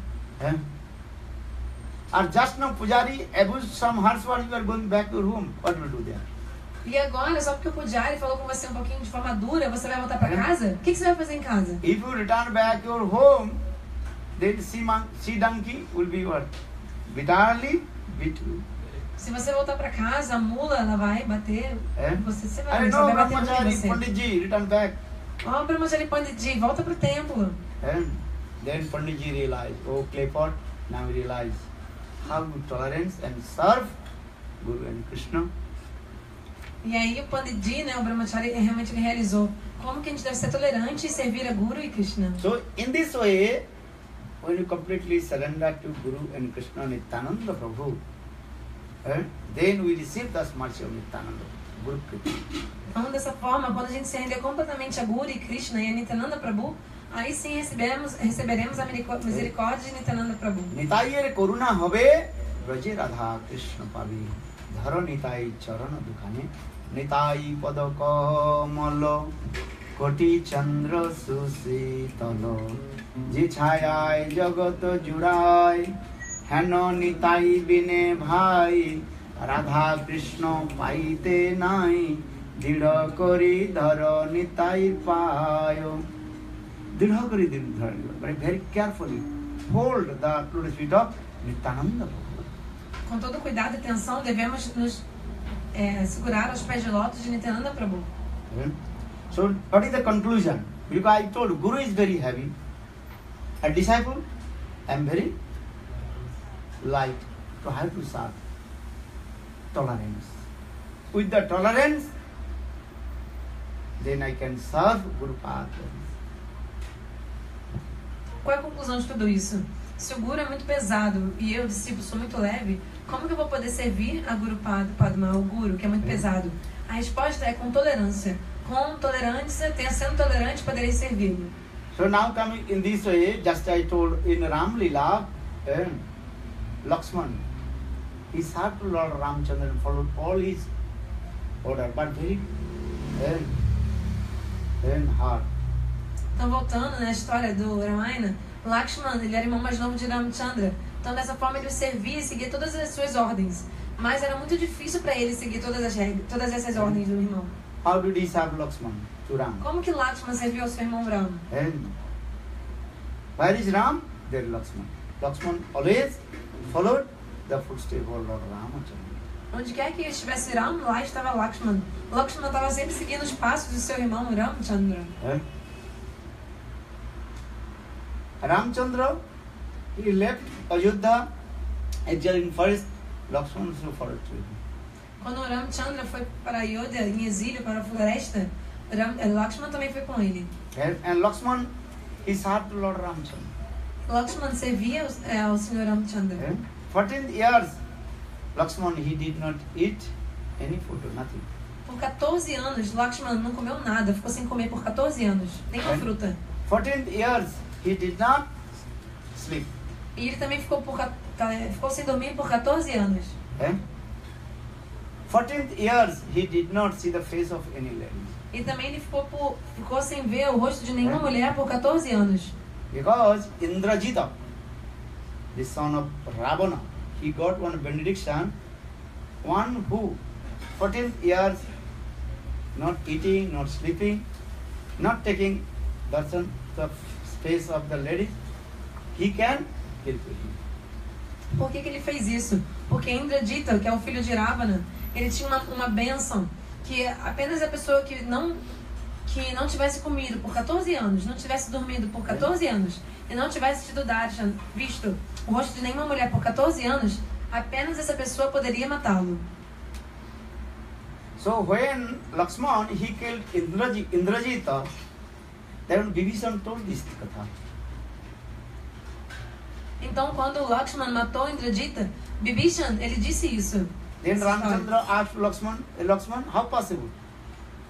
Or just now, Pujari abused some horse while you are going back to your home. What will you do there? E agora, só porque o Pujari falou com você um pouquinho de forma dura, você vai voltar pra casa? O que você vai fazer em casa? If you return back to your home, then she donkey will be what? Bitterly beat you. Se você voltar pra casa, a mula ela vai bater. Você vai, I know, vai bater Brahmachari, em você. Panditji, return back. Ó, Brahmachari Panditji, volta pro templo. And then Panditji realized, oh Claypot, now we realize how to tolerance and serve Guru and Krishna. E aí o Panditji, né, o Brahmachari, realmente ele realizou como que a gente deve ser tolerante e servir a Guru e Krishna. So in this way, when you completely surrender to Guru and Krishna Nityananda Prabhu, then we receive the mercy of Nityananda, Guru Krishna. Então, dessa forma, quando a gente se render completamente a Guru e Krishna e a Nityananda Prabhu, aí sim receberemos a misericórdia de Nityananda Prabhu. Nitayyer koruna hobe, braje Radha Krishna pavi, dharo Nitai charana dukhane, Nitai padakamalo, koti chandra susitalo, je chhayay jagat juday, heno Nitai bine bhai, Radha Krishna paite nai, dridha kori dharo Nitai payo. Dridha kori dharo, but very carefully hold the lotus feet of Nityananda. Com todo cuidado e atenção, devemos nos segurar aos pés de lótus de Nityananda Prabhu. So, what is the conclusion? Because I told Guru is very heavy, a disciple, I am very light, so I have to serve. Tolerance. With the tolerance, then I can serve Guru Pada. Qual é a conclusão de tudo isso? Se o Guru é muito pesado e eu, discípulo, sou muito leve, como que eu vou poder servir a Guru Padma, o Guru, que é muito pesado? A resposta é com tolerância. Com tolerância, sendo tolerante, poderei servi-lo. So now coming in this way, just I told in Ram Lila, Lakshman, he served to Lord Ramchandra and followed all his order, but very hard. Então, voltando na história do Ramayana, Lakshman, ele era irmão mais novo de Ramchandra. Então, dessa forma, ele servia e seguia todas as suas ordens. Mas era muito difícil para ele seguir todas as regras, todas essas ordens do irmão. How did he serve Lakshman to Ram? Como que Lakshman serviu ao seu irmão Ram? Where is Ram? There is Lakshman. Lakshman always followed the footsteps of Lord Ramachandra. Onde quer que estivesse Ram, lá estava Lakshman. Lakshman estava sempre seguindo os passos do seu irmão Ramchandra. Ramchandra, he left Ayodhya, exiling first, Lakshman also followed him. Quando Ramchandra foi para Ayodhya, em exílio, para a floresta, Lakshman também foi com ele. And Lakshman, he served to Lord Ramchandra. Lakshman servia ao Senhor Ramchandra. 14 years, Lakshman, he did not eat any food, nothing. Por 14 anos, Lakshman não comeu nada, ficou sem comer por 14 anos, nem uma fruta. 14 years, he did not sleep. E ele também ficou sem dormir por 14 anos. 14 years, he did not see the face of any lady. E também ele ficou sem ver o rosto de nenhuma mulher por 14 anos. Because Indrajita, the son of Ravana, he got one benediction, one who 14 years not eating, not sleeping, not taking darshan, the face of the lady, he can kill him. Por que ele fez isso? Porque Indrajita, que é o filho de Ravana, ele tinha uma bênção que apenas a pessoa que não tivesse comido por 14 anos, não tivesse dormido por 14 anos e não tivesse tido darshan, visto o rosto de nenhuma mulher por 14 anos, apenas essa pessoa poderia matá-lo. So when Lakshman, he killed Indrajita, then Vibhishan told this katha. Então, quando Lakshman matou Indrajita, Vibhishan, ele disse isso. Then Ramchandra asked Lakshman, how possible?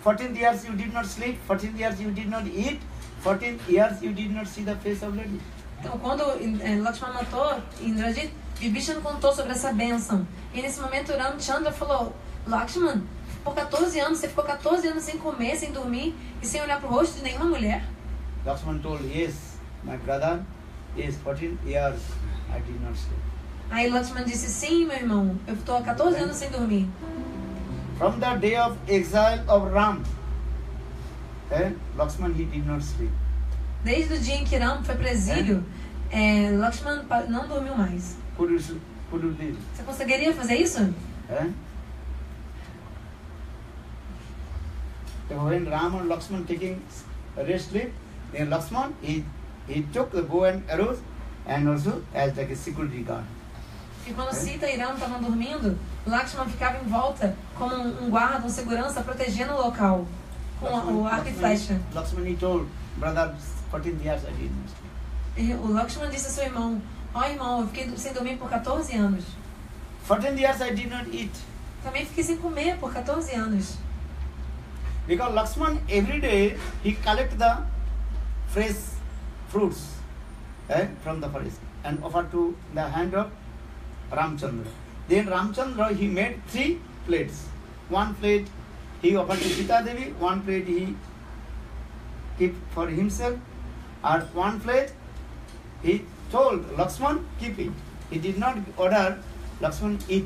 14 years you did not sleep, 14 years you did not eat, 14 years you did not see the face of lady. Então, quando Lakshmana matou Indrajit, Vibhishana contou sobre essa bênção. E nesse momento, Ramchandra falou: Lakshman, por 14 anos, você ficou 14 anos sem comer, sem dormir e sem olhar para o rosto de nenhuma mulher? Lakshman told, yes, my brother, yes, 14 years I did not sleep. Aí Lakshman disse: sim, meu irmão, eu estou há 14 anos sem dormir. From the day of exile of Ram, Lakshman, he did not sleep. Desde o dia em que Ram foi para o exílio, Lakshman não dormiu mais. Could you live? Você conseguiria fazer isso? When Ram and Lakshman taking rest sleep, then Lakshman he took the bow and arrows and also as like a security guard. E quando Sita e Ram estavam dormindo, Lakshman ficava em volta como um guarda, um segurança, protegendo o local com o arco e flecha. Lakshman he told, brother, 14 years I did not sleep. E o Lakshman disse ao seu irmão: ó irmão, eu fiquei sem dormir por 14 anos. 14 years I did not eat. Também fiquei sem comer por 14 anos. Because Lakshman every day he collect the fresh fruits from the forest and offer to the hand of Ramchandra. Then Ramchandra he made 3 plates. One plate he offered to Sita Devi, one plate he keep for himself, and one plate he told Lakshman keep it. He did not order Lakshman eat.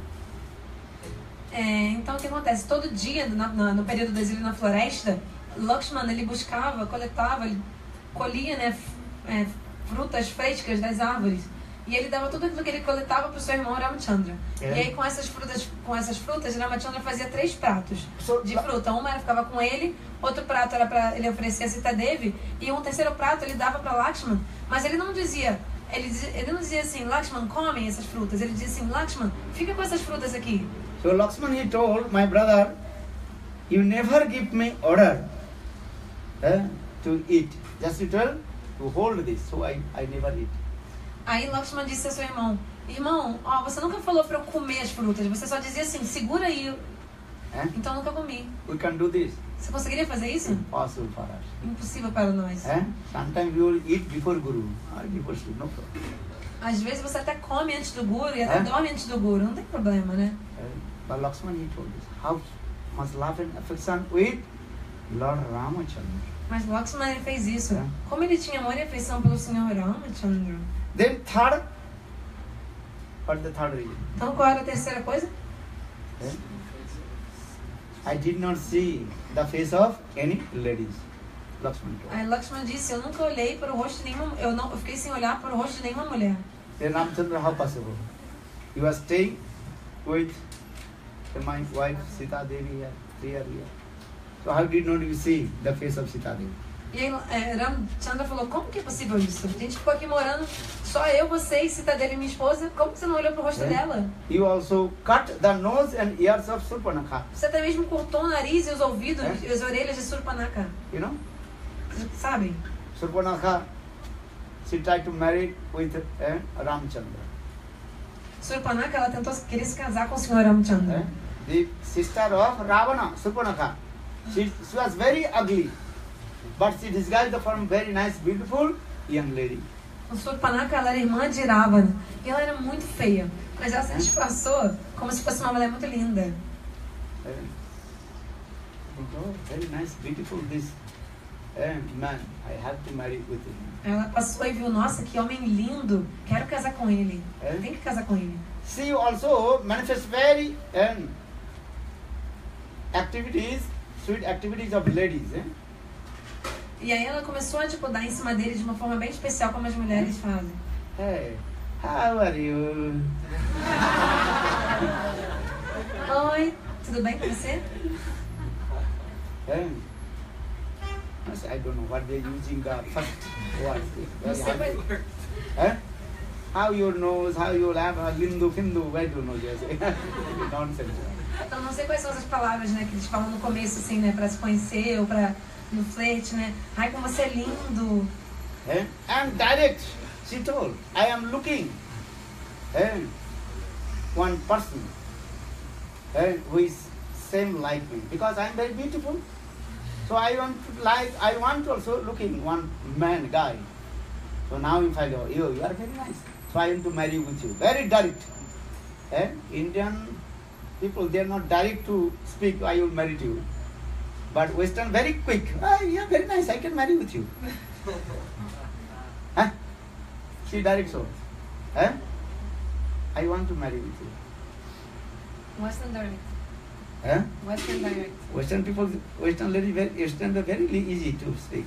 Então o que acontece? Todo dia, no período do exílio na floresta, Lakshman ele buscava, coletava, ele colhia, né, frutas frescas das árvores. E ele dava tudo aquilo que ele coletava para o seu irmão Ramchandra. E aí com essas frutas, Ramchandra fazia 3 pratos de fruta. Uma ficava com ele, outro prato era para ele oferecer a Sita Devi, e um terceiro prato ele dava para Lakshman. Mas ele não dizia assim, Lakshman, come essas frutas. Ele dizia assim, Lakshman, fica com essas frutas aqui. So Lakshman he told, my brother, you never give me order to eat. Just you tell to hold this. So I never eat. Aí Lakshman disse ao seu irmão: irmão, você nunca falou para eu comer as frutas, você só dizia assim, segura aí. Então eu nunca comi. We can do this. Você conseguiria fazer isso? Impossible for us. Impossível para nós. Sometimes we will eat before Guru or before sleep, no problem. Às vezes você até come antes do Guru e até dorme antes do Guru, não tem problema, né? But Lakshman he told us how much love and affection with Lord Ramachandra. Mas Lakshman ele fez isso. Como ele tinha amor e afeição pelo Senhor Ramachandra. Then third, what the third reason? Então qual era a terceira coisa? I did not see the face of any ladies. Lakshman told. Aí Lakshman disse, eu nunca olhei para o rosto de nenhuma, eu fiquei sem olhar para o rosto de nenhuma mulher. Then Ramchandra, how possible? You are staying with my wife Sita Devi here, 3 years here. So how did not you see the face of Sita Devi? E aí Ramchandra falou, como que é possível isso? A gente ficou aqui morando, só eu, você e Sita Devi, minha esposa, como que você não olhou pro rosto dela? You also cut the nose and ears of Surpanakha. Você até mesmo cortou o nariz e os ouvidos e as orelhas de Surpanakha. You know? Sabem? Surpanakha, she tried to marry with Ramchandra. Surpanakha, ela queria se casar com o Senhor Ramchandra. The sister of Ravana, Surpanakha. She was very ugly. But she disguised the form very nice, beautiful young lady. A Surpanakha, ela era irmã de Ravana. E ela era muito feia. Mas ela se disfarçou como se fosse uma mulher muito linda. Very nice, beautiful this man. I have to marry with him. Ela passou e viu, nossa, que homem lindo. Quero casar com ele. Tem que casar com ele. She also manifests very activities, sweet activities of ladies. E aí ela começou a dar em cima dele de uma forma bem especial, como as mulheres fazem. Hey, how are you? Oi, tudo bem com você? I don't know what they're using the first words. Não sei qual... How your nose, how you laugh, lindu, findu, where do you know? Nonsense. Então não sei quais são as palavras, né, que eles falam no começo, assim, né, para se conhecer ou para no flerte, né? Ai, como você é lindo. And direct, she told, I am looking one person who is same like me because I am very beautiful. So I want to also looking one man, guy. So now if I go, you are very nice. So I want to marry with you. Very direct. Indian people, they are not direct to speak, I will marry to you. But Western, very quick. You are very nice, I can marry with you. She direct so. I want to marry with you. Western direct. Western direct. Western people, Western ladies, Western are very easy to speak.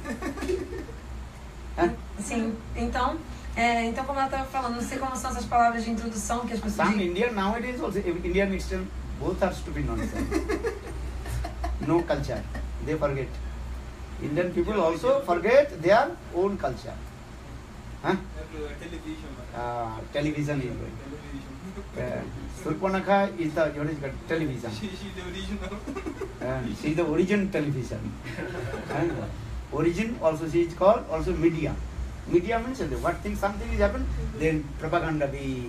Sim, então como ela estava falando, não sei como são essas palavras de introdução que as pessoas... Some Indian nowadays also, Indian Eastern, both are stupid nonsense. No culture, they forget. Indian people also forget their own culture. Television is going. Surpanakha is the television. She's the original. She is the origin television. Origin also she is called also media. Media means what thing something is happened, then propaganda be.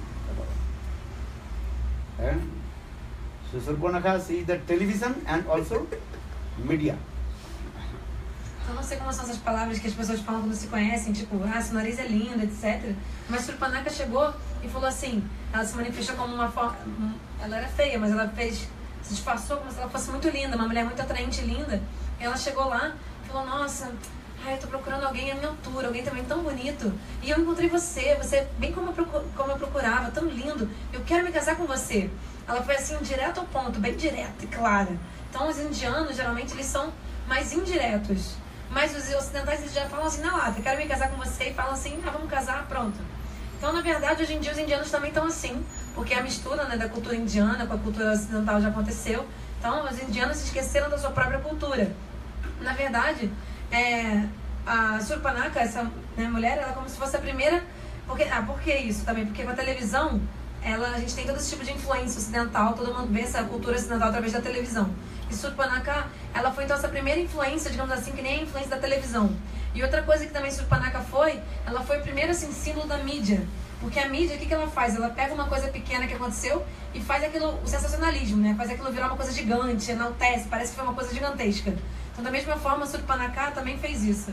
So Surpanakha she is the television and also media. Eu não sei como são essas palavras que as pessoas falam quando se conhecem, tipo, seu nariz é lindo, etc. Mas Surpanakha chegou e falou assim, ela se manifestou como uma forma... Ela era feia, mas ela se disfarçou como se ela fosse muito linda, uma mulher muito atraente e linda. E ela chegou lá e falou, nossa, eu tô procurando alguém à minha altura, alguém também tão bonito. E eu encontrei você bem como eu procurava, tão lindo. Eu quero me casar com você. Ela foi assim, direto ao ponto, bem direta e clara. Então os indianos, geralmente, eles são mais indiretos. Mas os ocidentais eles já falam assim, na lata, quero me casar com você, e falam assim, vamos casar, pronto. Então, na verdade, hoje em dia os indianos também estão assim, porque a mistura, né, da cultura indiana com a cultura ocidental já aconteceu. Então, os indianos se esqueceram da sua própria cultura. Na verdade, a Surpanakha, essa mulher, ela é como se fosse a primeira... Por que isso também? Porque com a televisão, a gente tem todo esse tipo de influência ocidental, todo mundo vê essa cultura ocidental através da televisão. E Surpanakha, ela foi então essa primeira influência, digamos assim, que nem a influência da televisão. E outra coisa que também Surpanakha ela foi o primeiro assim, símbolo da mídia. Porque a mídia, o que ela faz? Ela pega uma coisa pequena que aconteceu e faz aquilo, o sensacionalismo, né? Faz aquilo virar uma coisa gigante, enaltece, parece que foi uma coisa gigantesca. Então, da mesma forma, Surpanakha também fez isso.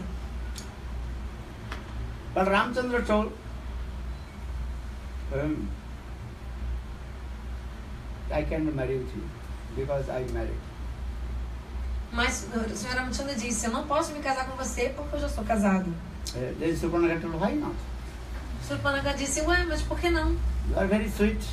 But Ramchandra told, I can't marry with you because I married. Mas o Sr. Ramchandra disse, eu não posso me casar com você porque eu já sou casado. Then Surpanakha told, why not? Surpanakha disse, mas por que não? You are very sweet.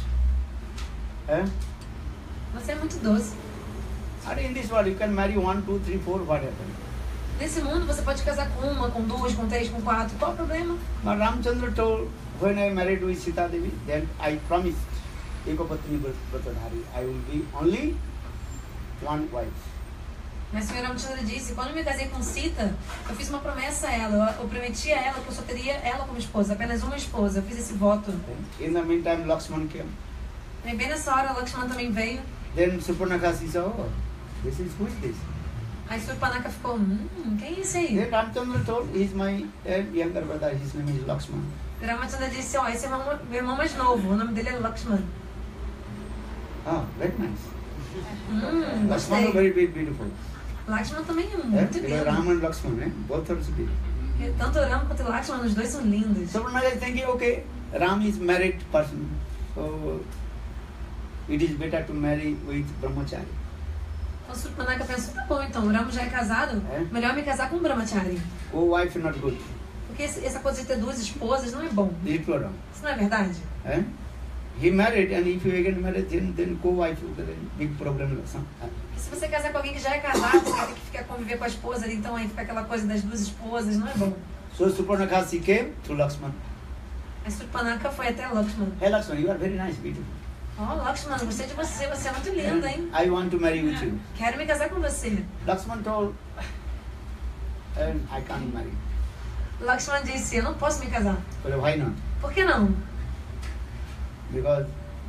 Você é muito doce. And in this world you can marry 1, 2, 3, 4, whatever. Nesse mundo você pode casar com uma, com duas, com três, com quatro. Qual o problema? But Ramchandra told, when I married with Sita Devi, then I promised, Ekapatni Vratadhari, I will be only one wife. Mas o Sr. Ramchandra disse, quando eu me casei com Sita, eu fiz uma promessa a ela. Eu prometi a ela que eu só teria ela como esposa, apenas uma esposa. Eu fiz esse voto. In the meantime, Lakshman came. E bem nessa hora, Lakshman também veio. Then Surpanakha said, oh, who is this? Aí Surpanakha ficou, quem é isso aí? Then Ramchandra told, he is my younger brother, his name is Lakshman. Ramchandra disse, esse é meu irmão mais novo, o nome dele é Lakshman. Ah, very nice. Lakshman is Gostei. very beautiful. Lakshman também é muito lindo. Ram and Lakshman, both are beautiful. Tanto o Ram quanto o Lakshman, os dois são lindos. Surpanakha is thinking, okay, Ram is married person, so it is better to marry with Brahmachari. Então Surpanakha pensou, tá bom, então o Ram já é casado, melhor me casar com um Brahmachari. Co-wife not good. Porque essa coisa de ter duas esposas não é bom. Is it wrong? Isso não é verdade? He married, and if you again marry, then co-wife is a big problem. Se você casar com alguém que já é casado, você vai ter que ficar conviver com a esposa ali, então aí fica aquela coisa das duas esposas, não é bom. So Surpanakha she came to Lakshman. A Surpanakha foi até Lakshman. Hey Lakshman, you are very nice, beautiful. Oh, Lakshman, gostei de você é muito lindo, hein? I want to marry with you. Quero me casar com você. Lakshman told, and I can't marry. Lakshman disse, eu não posso me casar. But why not? Por que não? Because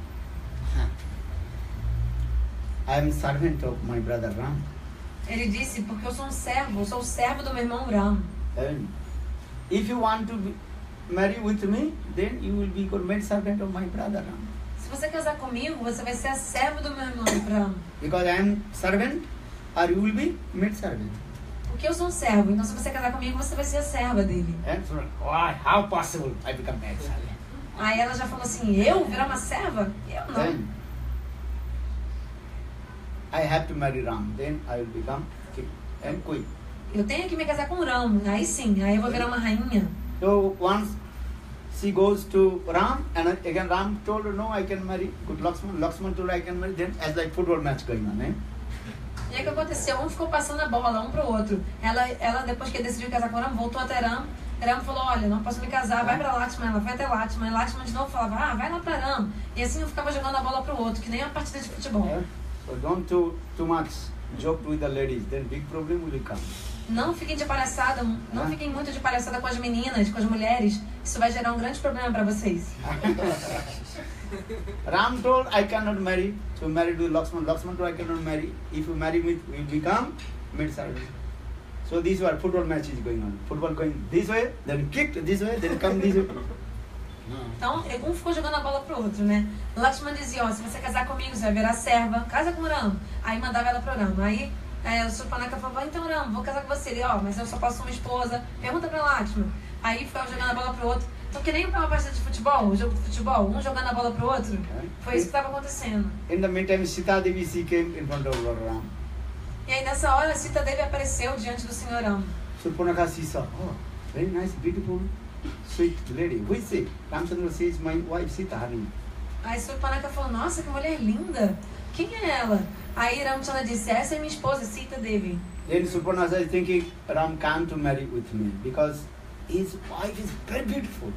I am a servant of my brother Ram. Ele disse, porque eu sou um servo, eu sou o servo do meu irmão Ram. And if you want to marry with me, then you will be good maid servant of my brother Ram. Se você casar comigo, você vai ser a serva do meu irmão Ram. Because I am servant, or you will be maid servant. Porque eu sou um servo, então se você casar comigo, você vai ser a serva dele. And so, why? How possible I become maid servant? Aí ela já falou assim, eu virar uma serva? Eu não. Then I have to marry Ram. Then I will become king and queen. Eu tenho que me casar com o Ram. Aí sim, aí eu vou virar uma rainha. So once she goes to Ram, and again Ram told her, no, I can marry. Good Lakshman. Lakshman told her, I can marry. Then as like football match going on, eh? E aí o que aconteceu? Um ficou passando a bola um pro outro. Ela depois que decidiu casar com o Ram, voltou até Ram. Ram falou, olha, não posso me casar, vai pra Lakshman. Ela vai até Lakshman. E Lakshman de novo falava, vai lá pra Ram. E assim eu ficava jogando a bola pro outro, que nem uma partida de futebol. Yeah. So don't too much joke with the ladies. Then big problem will come. Não fiquem de palhaçada, não fiquem muito de palhaçada com as meninas, com as mulheres. Isso vai gerar um grande problema pra vocês. Ram told, I cannot marry. So married with Lakshman. Lakshman told, I cannot marry. If you marry me, we become maid servant. So these were football matches going on. Football going this way, then kicked this way, then come this way. Então, um ficou jogando a bola pro outro, né? Lakshman dizia, ó, se você casar comigo, você vai virar serva. Casa com o Ram. Aí mandava ela pro Ram. Aí o Surpanaka falava, então Ram, vou casar com você. Ele, ó, mas eu só posso ser uma esposa. Pergunta pra Lakshman. Aí ficava jogando a bola pro outro. Então, que nem uma partida de futebol, um jogo de futebol, um jogando a bola pro outro. Foi isso que estava acontecendo. In the meantime, Sita Devi, she came in front of Lord Ram. E aí, nessa hora, Sita Devi apareceu diante do Senhor Ram. Surpanaka, she saw, oh, very nice, beautiful, sweet lady. Who is she? Ramchandra says, my wife Sita, honey. Aí Surpanaka falou, nossa, que mulher linda. Quem é ela? Aí Ramchandra disse, essa é minha esposa, Sita Devi. Then Surpanaka is thinking, Ram can't to marry with me because his wife is very beautiful.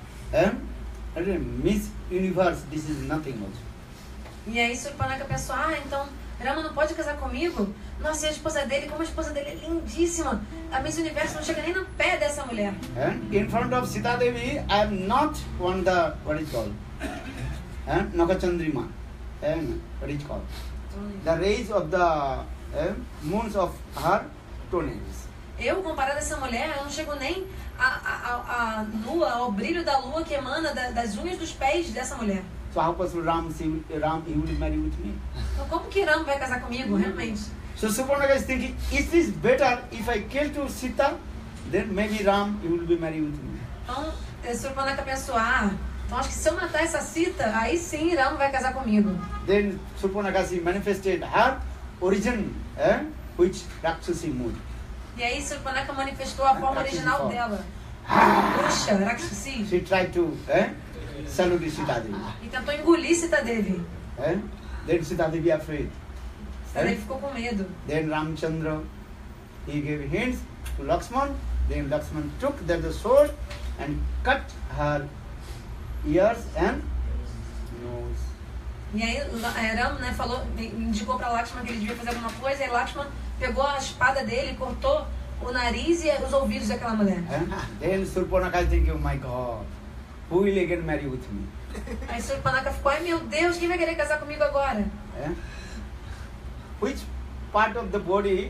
Miss Universe, this is nothing also. E aí Surpanaka pensou, então Rama não pode casar comigo? Nossa, e a esposa dele, como a esposa dele é lindíssima. A Miss Universo não chega nem no pé dessa mulher. In front of Sita Devi, I am not on the, what is called? Nakachandrima. What is called? The rays of the moons of her toenails. Eu, comparado a essa mulher, eu não chego nem a lua, ao brilho da lua que emana das unhas dos pés dessa mulher. So how possible Ram, he will marry with me? Então como que Ram vai casar comigo, realmente? So Surpanaka is thinking, is this better if I kill to Sita? Then maybe Ram, he will be married with me. Então Surpanaka pensou, então acho que se eu matar essa Sita, aí sim Ram vai casar comigo. Then Surpanaka manifested her origin, which Rakshasi mood. E aí Surpanaka manifestou a forma original dela. Bruxa, Rakshasi. She tried to salute Sita Devi. E tentou engolir Sita Devi. Then Sita Devi afraid. Sita Devi ficou com medo. Then Ramchandra, he gave hints to Lakshman. Then Lakshman took the sword and cut her ears and nose. E aí Ram, falou, indicou para Lakshman que ele devia fazer alguma coisa, e Lakshman pegou a espada dele e cortou o nariz e os ouvidos daquela mulher. Then Surpanaka is thinking, oh my God, who will again marry with me? Aí Surpanaka ficou, ai meu Deus, quem vai querer casar comigo agora? Which part of the body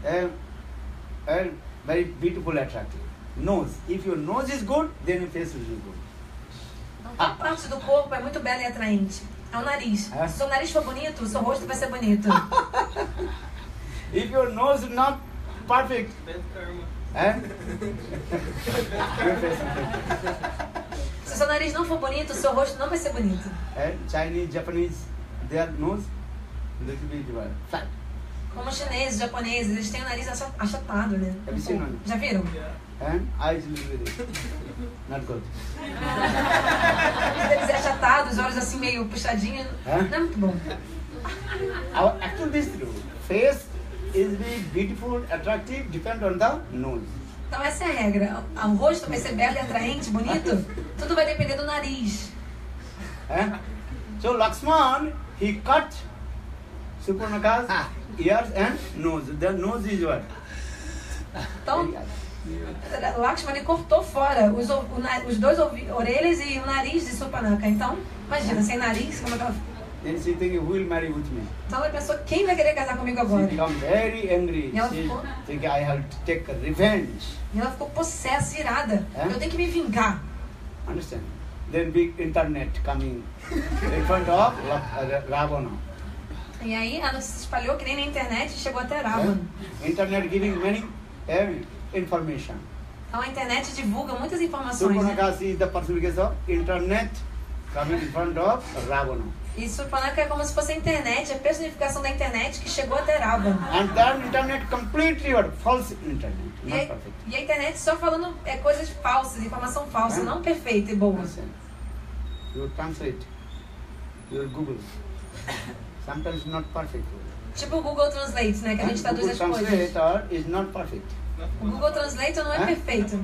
very beautiful, attractive? Nose. If your nose is good, then your face will be good. Então, qual parte do corpo é muito bela e atraente? É o nariz. Se seu nariz for bonito, o seu rosto vai ser bonito. If your nose is not perfect, se seu nariz não for bonito, o seu rosto não vai ser bonito. Chinese, Japanese, their nose little bit flat. Como os chineses, japoneses, eles têm o nariz achatado, né? Have you seen one? Já viram? And eyes little bit not good. Eles é achatado, os olhos assim meio puxadinhos. Não é muito bom. Actually, this face is beautiful, attractive, depend on the nose. Então essa é a regra. O rosto vai ser belo e atraente, bonito. Tudo vai depender do nariz. So Lakshman, he cut Surpanaka's ears and nose. The nose is what? Então, Lakshman cortou fora os dois orelhas e o nariz de Surpanaka. Então, imagina, sem nariz, como é que ela... Then she thinking, who will marry with me? Então ela pensou, quem vai querer casar comigo agora? She became very angry. E ela She ficou... thinking, I have to take revenge. E ela ficou possessa, irada. Eu tenho que me vingar. Understand? then big internet coming in front of Ravana. E aí ela se espalhou que nem na internet e chegou até Ravana. Internet giving many information. Então a internet divulga muitas informações. Né? Surpanaka is the personification of internet coming in front of Ravana. E Surpanaka é como se fosse a internet, a personificação da internet que chegou até Ravana. And that internet completely false internet, not perfect. E a internet só falando coisas falsas, informação falsa, não perfeita e boa. You translate, you Google. Sometimes not perfect. Tipo o Google Translate, né? Que a gente traduz as coisas. Google Translator is not perfect. O Google Translator não é perfeito.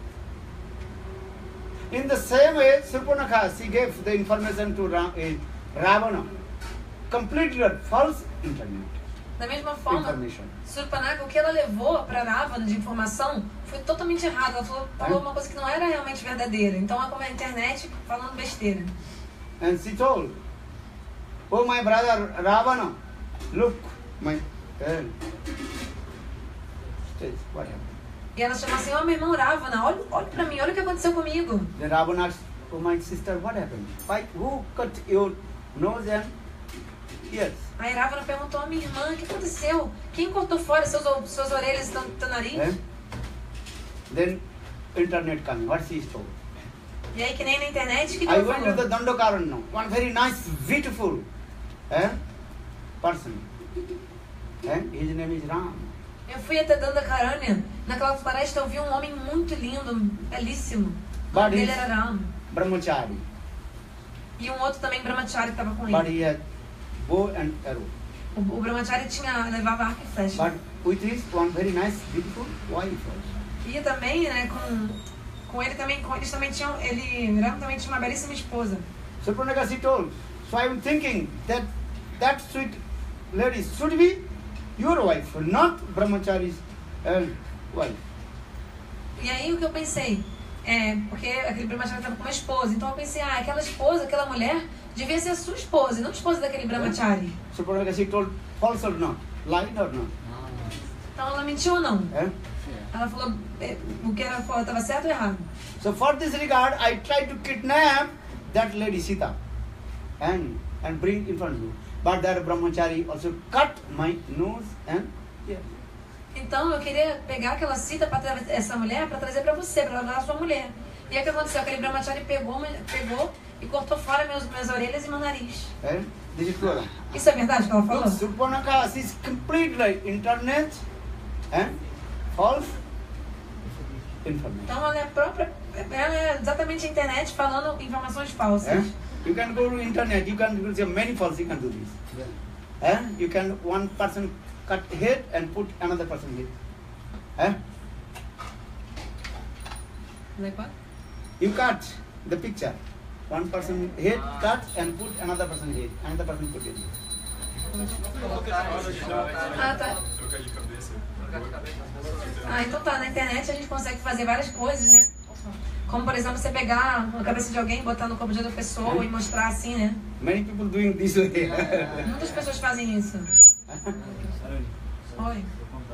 In the same way, Surpanaka, she gave the information to Ravana. Completely false internet. Da mesma forma, Surpanaka, o que ela levou para Ravana de informação foi totalmente errado. Ela falou uma coisa que não era realmente verdadeira. Então é como a internet falando besteira. And she told, "Oh my brother Ravana, look, my what happened?" E ela chamou assim, meu irmão Ravana, olha pra mim, olha o que aconteceu comigo. The Ravana asked, "Oh my sister, what happened? Who cut your nose and ears?" Aí Ravana perguntou, minha irmã, o que aconteceu? Quem cortou fora suas orelhas e teu nariz? Then internet coming, what she told. E aí que nem na internet, que I ela went to the falou? Dandakaranya, one very nice, beautiful person. His name is Ram. Eu fui até Dandakaranya, naquela floresta eu vi um homem muito lindo, belíssimo. O nome dele era Ram. Brahmachari. E um outro também, Brahmachari, que estava com ele. But he had bow and arrow. O Brahmachari levava arco e flecha. But with his one very nice, beautiful wife also. E também, né, com ele também, eles também tinham, Ram também tinha uma belíssima esposa. Surpanaka she told, so I am thinking that sweet lady should be your wife, not Brahmachari's wife. E aí o que eu pensei? Porque aquele Brahmachari estava com uma esposa, então eu pensei, aquela esposa, aquela mulher, devia ser a sua esposa, e não a esposa daquele Brahmachari. Surpanaka she told, false or not, lied or not. Então ela mentiu ou não? Ela falou o que ela falou, estava certo ou errado? So for this regard, I tried to kidnap that lady Sita and bring in front of you. But that Brahmachari also cut my nose and ear. Então eu queria pegar aquela Sita para essa mulher para trazer para você, para levar a sua mulher. E aí o que aconteceu? Aquele Brahmachari pegou e cortou fora minhas orelhas e meu nariz. This is true. Isso é verdade que ela falou? Look, Surpanaka is completely internet and false information. Então ela é exatamente a internet falando informações falsas. You can go to internet, you can see many false, you can do this. You can one person cut head and put another person head. Like what? You cut the picture. One person head cut and put another person head. Another person put it. Tá. Então tá, na internet a gente consegue fazer várias coisas, né? Como, por exemplo, você pegar a cabeça de alguém, botar no corpo de outra pessoa e mostrar assim, né? Many people doing this way. Muitas pessoas fazem isso. Oi.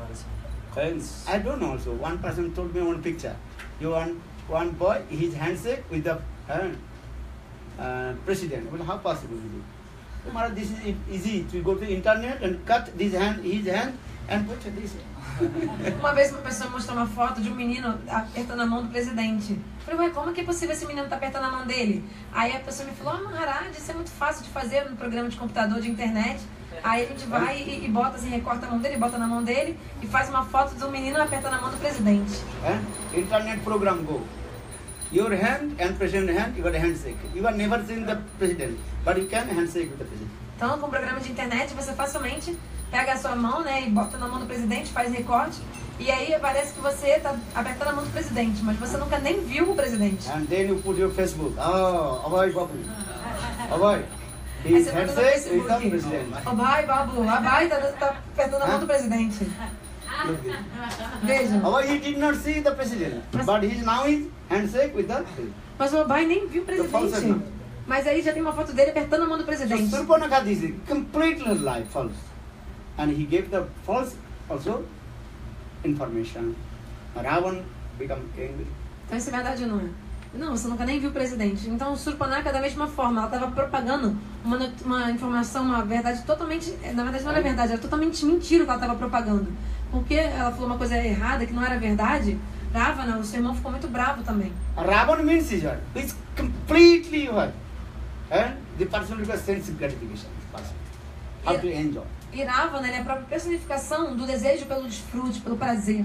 I don't know also. One person told me one picture. You want one boy, his handshake with the president. Well, how possible is it? So, Maharaj, this is easy. To go to internet and cut his hand and put this. Uma vez uma pessoa mostrou uma foto de um menino apertando a mão do presidente. Eu falei, ué, como que é possível esse menino estar apertando a mão dele? Aí a pessoa me falou, Maharaj, isso é muito fácil de fazer no programa de computador, de internet. Aí a gente vai e bota assim, recorta a mão dele, bota na mão dele e faz uma foto de um menino apertando a mão do presidente. Internet program go. Your hand and president hand, you got a handshake. You have never seen the president, but you can handshake with the president. Então, com o programa de internet, você facilmente pega a sua mão, né, e bota na mão do presidente, faz recorte, e aí parece que você está apertando a mão do presidente, mas você nunca nem viu o presidente. And then you put your Facebook. Oh, Abhay Babu. Abhay. Aí His você bota no handshake with the Facebook. president. Abhay Babu, Abhay tá apertando a mão do presidente. Veja. Abhay, he did not see the president, but he is now his handshake with the president. Mas o Abhay nem viu o presidente. Mas aí já tem uma foto dele apertando a mão do presidente. So Surpanaka is completely lie, false. And he gave the false also information. Ravan became angry. Então isso é verdade ou não é? Não, você nunca nem viu o presidente. Então, Surpanaka, da mesma forma, ela estava propagando uma informação, uma verdade totalmente... Na verdade, não era verdade, era totalmente mentira o que ela estava propagando. Porque ela falou uma coisa errada, que não era verdade. Ravana, o seu irmão ficou muito bravo também. Ravana means is what? It's completely what? The person requires sense gratification. How to enjoy. E Ravana, ele é a própria personificação do desejo pelo desfrute, pelo prazer.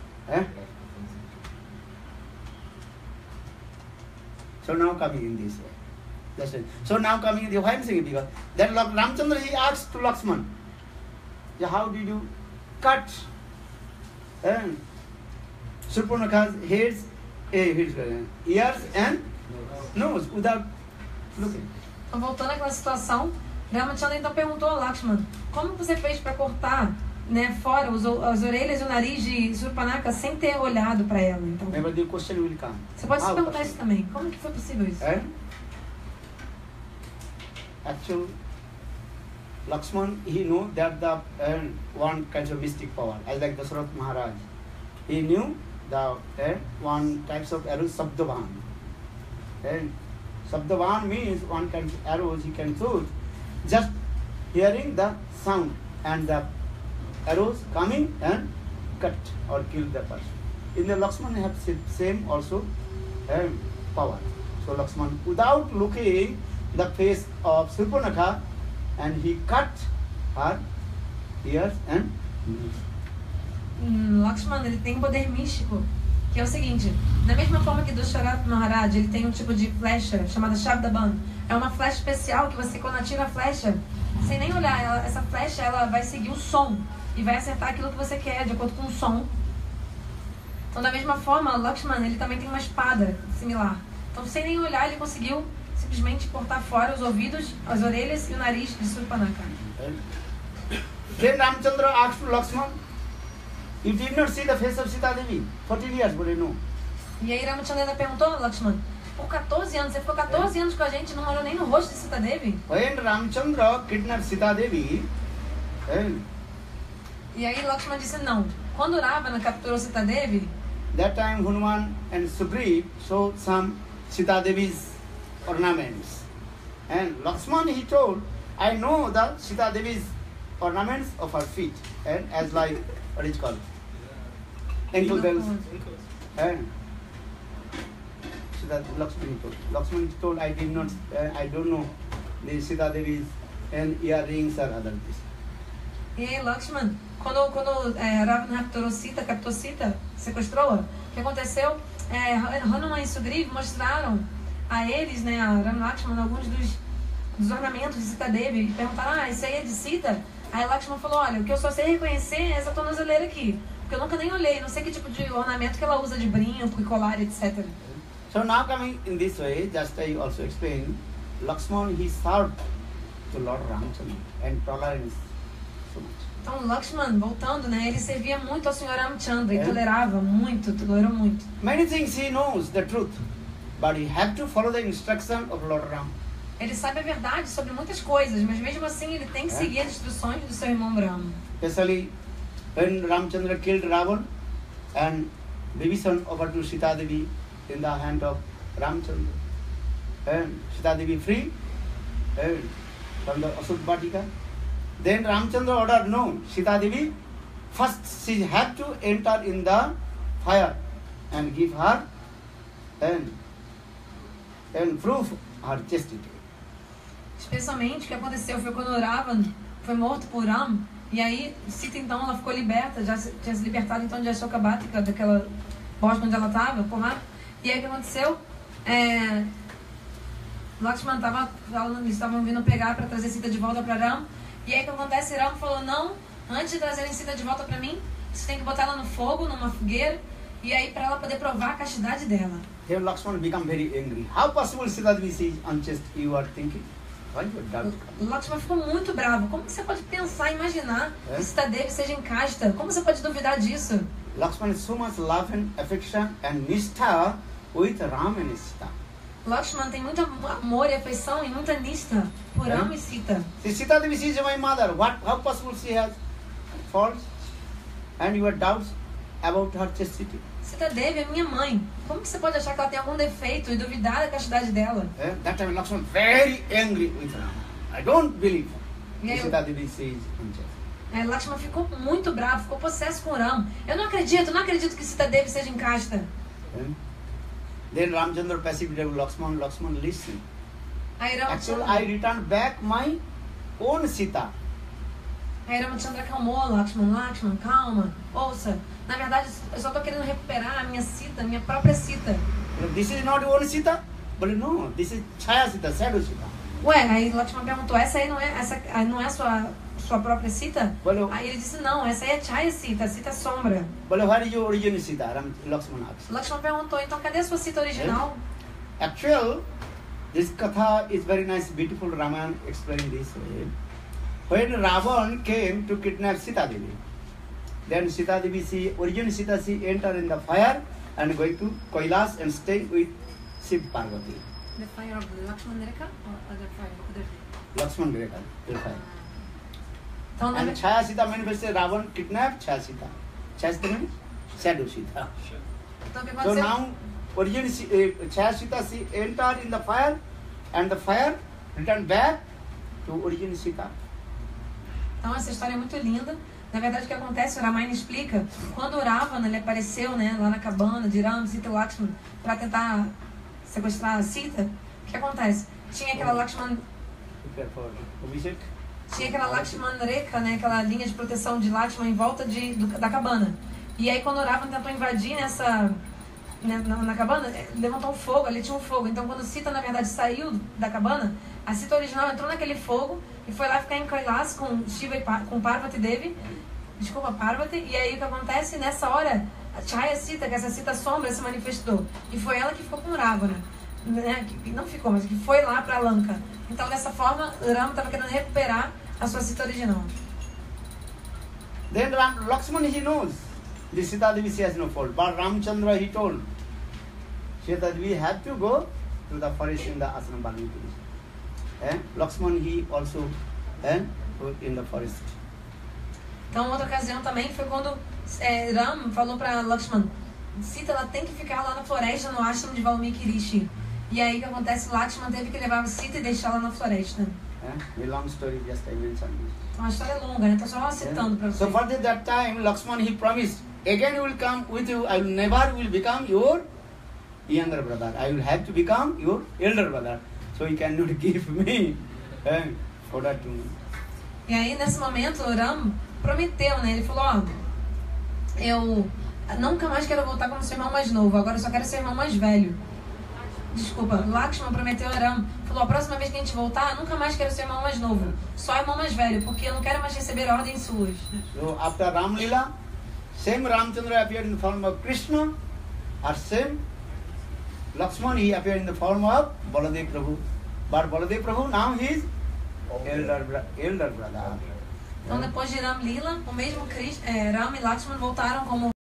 So now coming in this way. That's it. So now coming in the why I'm saying because that Ramchandra he asked to Lakshman, how did you cut Surpanakha's ears and nose without looking? Então, voltando àquela situação, Ramchandra então perguntou a Lakshman, como você fez para cortar, né, fora as orelhas e o nariz de Surpanaka sem ter olhado para ela? Então, maybe the question will come. Você pode se perguntar isso também. Como que foi possível isso? Actually, Lakshman, he knew that the one kind of mystic power, as like Dasarath Maharaj. He knew the one types of arrows, Sabdavan. Sabdavan means one kind of arrows he can shoot just hearing the sound and the arrows coming and cut or kill the person. In the Lakshman have same also power. So Lakshman, without looking the face of Surpanakha, and he cut her ears and nose. Lakshman, ele tem um poder místico, que é o seguinte, da mesma forma que Dasarath Maharaj, ele tem um tipo de flecha chamada Shabdaban. É uma flecha especial que você, quando atira a flecha, sem nem olhar, essa flecha ela vai seguir o som e vai acertar aquilo que você quer, de acordo com o som. Então, da mesma forma, Lakshman, ele também tem uma espada similar. Então, sem nem olhar, ele conseguiu simplesmente cortar fora os ouvidos, as orelhas e o nariz de Surpanaka. Then Ramchandra asked to Lakshman, you did not see the face of Sita Devi 14 years, but you know. E aí Ramchandra perguntou a Lakshman, por 14 anos, você ficou 14 anos com a gente e não olhou nem no rosto de Sita Devi? When Ramchandra kidnapped Sita Devi, e aí Lakshman disse não. Quando Ravana capturou Sita Devi, that time Hanuman and Sugriv saw some Sita Devi's ornaments. And Lakshman, he told, I know the Sita Devi's ornaments of her feet, and as like, what is called? Ankle bells. And so that Lakshman told, I did not, I don't know the Sita Devi's and earrings or other things. E aí Lakshman, quando Ravana capturou Sita, sequestrou-a, o que aconteceu? Hanuman e Sugriv mostraram a eles, né, a Ram Lakshman, alguns dos ornamentos de Sita Devi, e perguntaram, isso aí é de Sita? Aí Lakshman falou, olha, o que eu só sei reconhecer é essa tornozeleira aqui, porque eu nunca nem olhei, não sei que tipo de ornamento que ela usa de brinco e colar, etc. So now coming in this way, just I also explain, Lakshman, he served to Lord Ramchandra and tolerance so much. Então Lakshman, voltando, né, ele servia muito ao Senhor Ramchandra e tolerava muito, tolerou muito. Many things he knows the truth, but he have to follow the instruction of Lord Ram. Ele sabe a verdade sobre muitas coisas, mas mesmo assim ele tem que seguir as instruções do seu irmão Brahma. Especially when Ramchandra killed Ravan and Vibhishan offered to Sita Devi in the hand of Ramchandra. And Sita Devi free from the Asura Vatika. Then Ramchandra ordered, no, Sita Devi, first she had to enter in the fire and give her and prove her chastity. Especialmente o que aconteceu foi quando Ravan foi morto por Ram, e aí Sita então ela ficou liberta, já tinha se libertado então de Ashoka Vatika, daquela bosta onde ela estava, por lá. E aí o que aconteceu? Lakshman eles estavam vindo pegar para trazer Sita de volta para Ram. E aí o que acontece? Ram falou, não, antes de trazerem Sita de volta para mim, você tem que botar ela no fogo, numa fogueira, e aí para ela poder provar a castidade dela. Here Lakshman become very angry. How possible Sita Devi is unchaste? You are thinking? Lakshman ficou muito bravo. Como você pode pensar, imaginar que Sita Devi seja incasta? Como você pode duvidar disso? Lakshman is so much love and affection and nistha with Ram and Sita. Lakshman tem muito amor e afeição e muita nista por Ram e Sita. Sita Devi is my mother. How possible she has faults and your doubts about her chastity? Sita Devi é minha mãe. Como que você pode achar que ela tem algum defeito e duvidar da castidade dela? That time Lakshman very angry with Ram. I don't believe. E aí, Sita Devi says, Lakshman ficou muito bravo, ficou possesso com Ram. Eu não acredito que Sita Devi seja incasta. Then Ramchandra passively Lakshman listen. Aí Actually, I returned back my own Sita. Aí Ramachandra acalmou Lakshman, calma, ouça. Na verdade, eu só estou querendo recuperar a minha Sita, minha própria Sita. This is not your own Sita? But no, this is Chaya Sita, shadow Sita. Ué, aí Lakshman perguntou, essa aí não é a sua própria Sita? Aí ele disse, não, essa aí é Chaya Sita, Sita sombra. But where is your original Sita? Lakshman asked. Lakshman perguntou, então cadê a sua Sita original? Actually, this katha is very nice, beautiful. Ramayana explaining this way. When Ravan came to kidnap Sita Devi, then Sita Devi, original Sita, she entered in the fire and going to Kailas and staying with Shiv Parvati. The fire of Lakshman Rekha or other fire? Lakshman Rekha, the fire. Então, And Chaya Sita manifested, Ravan kidnapped Chaya Sita. Chaya Sita means shadow Sita. então o que So aconteceu? now, original Chaya Sita, she entered in the fire and the fire returned back to original Sita. Então essa história é muito linda. Na verdade o que acontece, o Ramayana explica, quando o Ravana ele apareceu, né, lá na cabana de Ram, Sita e Lakshman para tentar sequestrar a Sita, o que acontece? Tinha aquela Lakshman Rekha, né, aquela linha de proteção de Lakshman em volta da cabana. E aí quando o Ravana tentou invadir na cabana, levantou um fogo, ali tinha um fogo. Então quando Sita na verdade saiu da cabana, a Sita original entrou naquele fogo e foi lá ficar em Kailas com Shiva e com Parvati Devi, Parvati, e aí o que acontece? Nessa hora, a Chaya Sita, que é essa Sita sombra, se manifestou. E foi ela que ficou com Ravana, né? Que não ficou, mas que foi lá para Lanka. Então dessa forma, Rama estava querendo recuperar a sua Sita original. Then Lakshman, he knows the Sita Devi has no fault, but Ramchandra, he told Sita Devi had to go to the forest in the Asana Balmiki. Lakshman, he also in the forest. Então, outra ocasião também foi quando Ram falou para Lakshman, Sita ela tem que ficar lá na floresta, no ashram de Valmiki Rishi. E aí o que acontece? Lakshman teve que levar a Sita e deixá-la na floresta. A long story, just I mentioned this. Uma história longa, né? Estou só citando para So vocês. for that time, Lakshman, he promised, again I will come with you, I will never will become your younger brother. I will have to become your elder brother. So he cannot give me for that to me. E aí, nesse momento, o Ram prometeu, né? Ele falou, ó, eu nunca mais quero voltar como seu irmão mais novo, agora eu só quero ser irmão mais velho. Desculpa, Lakshman prometeu a Ram, falou, a próxima vez que a gente voltar, nunca mais quero ser irmão mais novo, só irmão mais velho, porque eu não quero mais receber ordens suas. So after Ram Lila, same Ramchandra appeared in the form of Krishna, or same Lakshman, he appeared in the form of Baladev Prabhu. But Baladev Prabhu, now he is elder brother. Então, depois de Ram Lila, o mesmo Ram e Lakshman voltaram como